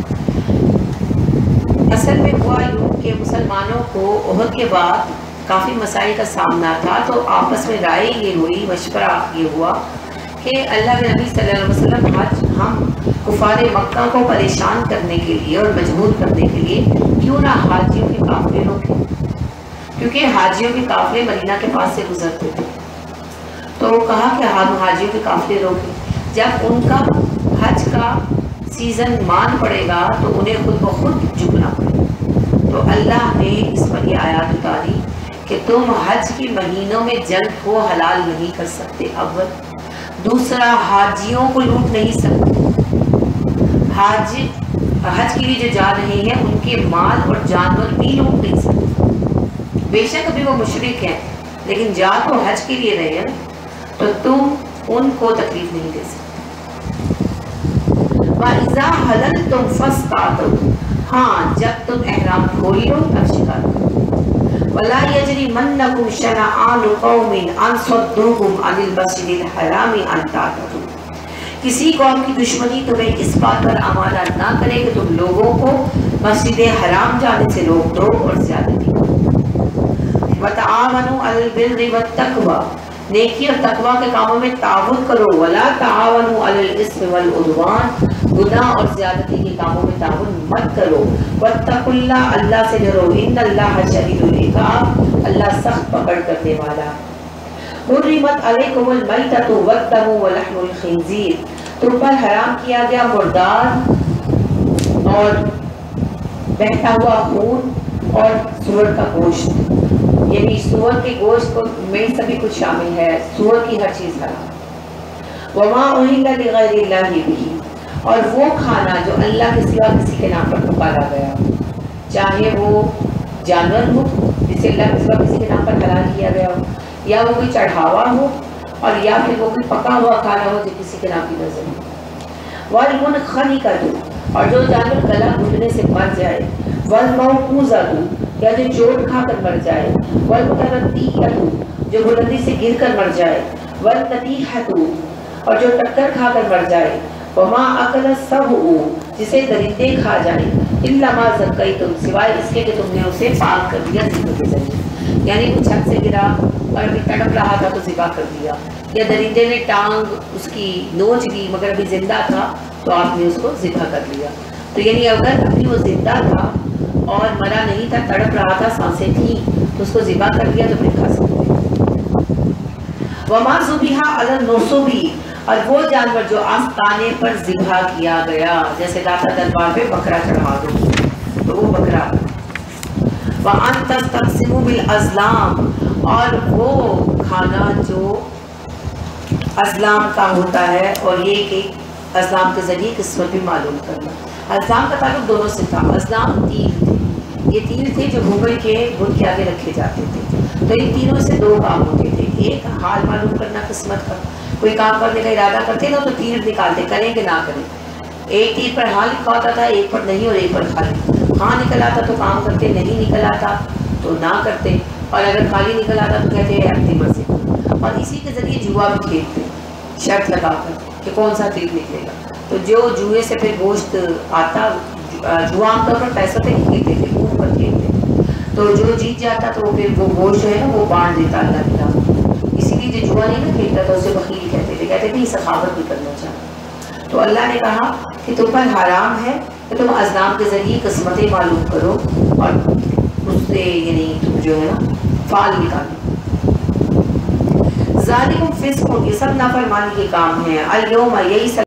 असल में हुआ यूँ कि मुसलमानों को उहद के बाद काफ़ी मसाइल का सामना था, तो आपस में राय ये हुई, मशवरा ये हुआ कि अल्लाह के नबी सल्लल्लाहु अलैहि वसल्लम, हज हम कुफार मक्का को परेशान करने के लिए और मजबूर करने के लिए क्यों ना हाजियों के काफ़िले रोकें, क्योंकि हाजियों के काफ़िले मदीना के पास से गुजरते थे, तो कहा कि हम हाजियों के काफ़िले रोकें, जब उनका हज का सीज़न मान पड़ेगा तो उन्हें खुद ब खुद झुकना पड़ेगा। तो अल्लाह ने इस पर यह आयत उतारी कि तुम हज के महीनों में जंग को हलाल नहीं कर सकते, अव्वल, दूसरा हाजियों को लूट नहीं सकते, हाजी हज के लिए जो जा रहे हैं उनके माल और जानवर भी लूट नहीं सकते, बेशक अभी वो मुशरिक हैं लेकिन जा तो हज के लिए रहे हैं, तो तुम उनको तकलीफ नहीं दे सकते। वइज़ा हलल्तुम फस्तातू, हाँ जब तुम एहराम खोल लो तब शिकार करो। वला यजरिमन्नकुम शनआनु कौमिन अन सद्दूकुम अनिल मस्जिदिल हरामी अन तातदू, किसी कौम की दुश्मनी तुम्हें इस बात पर आमादा ना करे कि तुम लोगों को मस्जिद हराम जाने से रोक दो और ज्यादती करो। वतआवनु अलल बिर्रि वत्तक़वा, नेकी और तकवा के कामों में ताउन करो। वला तावनु अलल इस्म वल उद्वान, गुनाह और ज्यादती के कामों में ताउन मत करो। वत्तकुल्लाह, अल्लाह से डरो। इन्नल्लाह शदीदुल इक़ाब, अल्लाह सख्त पकड़ करने वाला। हुर्रिमत अलैकुमुल मैततु वद्दमु व लहमुल खिंजीर, तुम पर हराम किया गया मुर्दार और बहता हुआ खून और सूअर का गोश्त, यानी सूअर के गोश्त को में सभी कुछ शामिल है, सूअर की हर चीज़ हराम। वमा उहिल्ला लिगैरिल्लाहि बिही, और वो खाना जो अल्लाह के सिवा किसी के नाम पर पुकारा गया, चाहे वो जानवर हो जिसे अल्लाह के सिवा किसी के नाम पर हलाल किया गया हो, या वो कोई चढ़ावा हो, और या फिर वो कोई पका हुआ खाना हो जो किसी के नाम की नजर हो। वल मुनखनिकतु, और जो जानवर गला घुटने से मर जाए। वल मौकूज़तु, या जो चोट खाकर मर जाए। वल मुतरद्दियतु, जो बुलंदी से गिर कर मर जाए। वल नतीहतु, और जो टक्कर खाकर मर जाए। वमा अकल सबउ, जिसे दरिंदे खा जाए। इल्ला मा ज़क्कैतुम, सिवाय इसके कि तुमने उसे पाक कर दिया ज़िक्र के जरिए, यानी वो छत से गिरा और अभी तड़प रहा था तो ज़िबा कर दिया, या दरिंदे ने टांग उसकी नोच ली मगर अभी जिंदा था तो आपने उसको ज़िबा कर लिया। तो यानी अगर अभी वो जिंदा था और मरा नहीं था, तड़प रहा था, सांसें थी, तो उसको ज़िबा कर लिया तो फिर खा सकते। वमा ज़ुबिहा अलल नुसुबी, और वो जानवर जो आस्ताने पर ज़िबा किया गया, जैसे दाता दरबार पे बकरा चढ़ा दो तो वो बकरा। व अन तस्तक़सिमू बिल अज़लाम, और वो खाना जो अज़लाम का होता है, और ये कि अज़लाम के ज़रिए किस्मत भी मालूम करना। अज़लाम का ताल्लुक दोनों से था। अज़लाम तीर थे, ये तीर थे जो भूगल के बुत के आगे रखे जाते थे। तो इन तीनों से दो काम होते थे, एक हाल मालूम करना किस्मत का, कोई काम करने का इरादा करते ना तो तीर निकालते, करेंगे ना करें। एक तीर पर हाँ लिखा होता था, एक पर नहीं, और एक पर खाली। हाँ निकल आता तो काम करते, नहीं निकल आता तो ना करते, और अगर खाली निकल आता तो कहते हैं अपनी मर्जी। और इसी के ज़रिए जुआ भी खेलते, शर्त लगाकर कि कौन सा तीर निकलेगा। तो जो जुए से फिर गोश्त आता, जुआ आमतौर पर पैसों पे नहीं खेलते थे, मुँह पर खेलते। तो जो जीत जाता तो फिर वो गोश्त जो है ना वो बांट देता अल्लाह के नाम। इसीलिए जो जुआ नहीं ना खेलता था उसे बखील कहते थे, कहते थे सखावत भी करना चाहिए। तो अल्लाह ने कहा कि तुम पर हराम है कि तुम अज़लाम के ज़रिए किस्मतें मालूम करो और उससे यानी तुम जो है ना फाल निकालो। ज़ालिकुम फ़िस्क़ुन, ये सब नाफरमानी के काम हैं। अल यौम, यही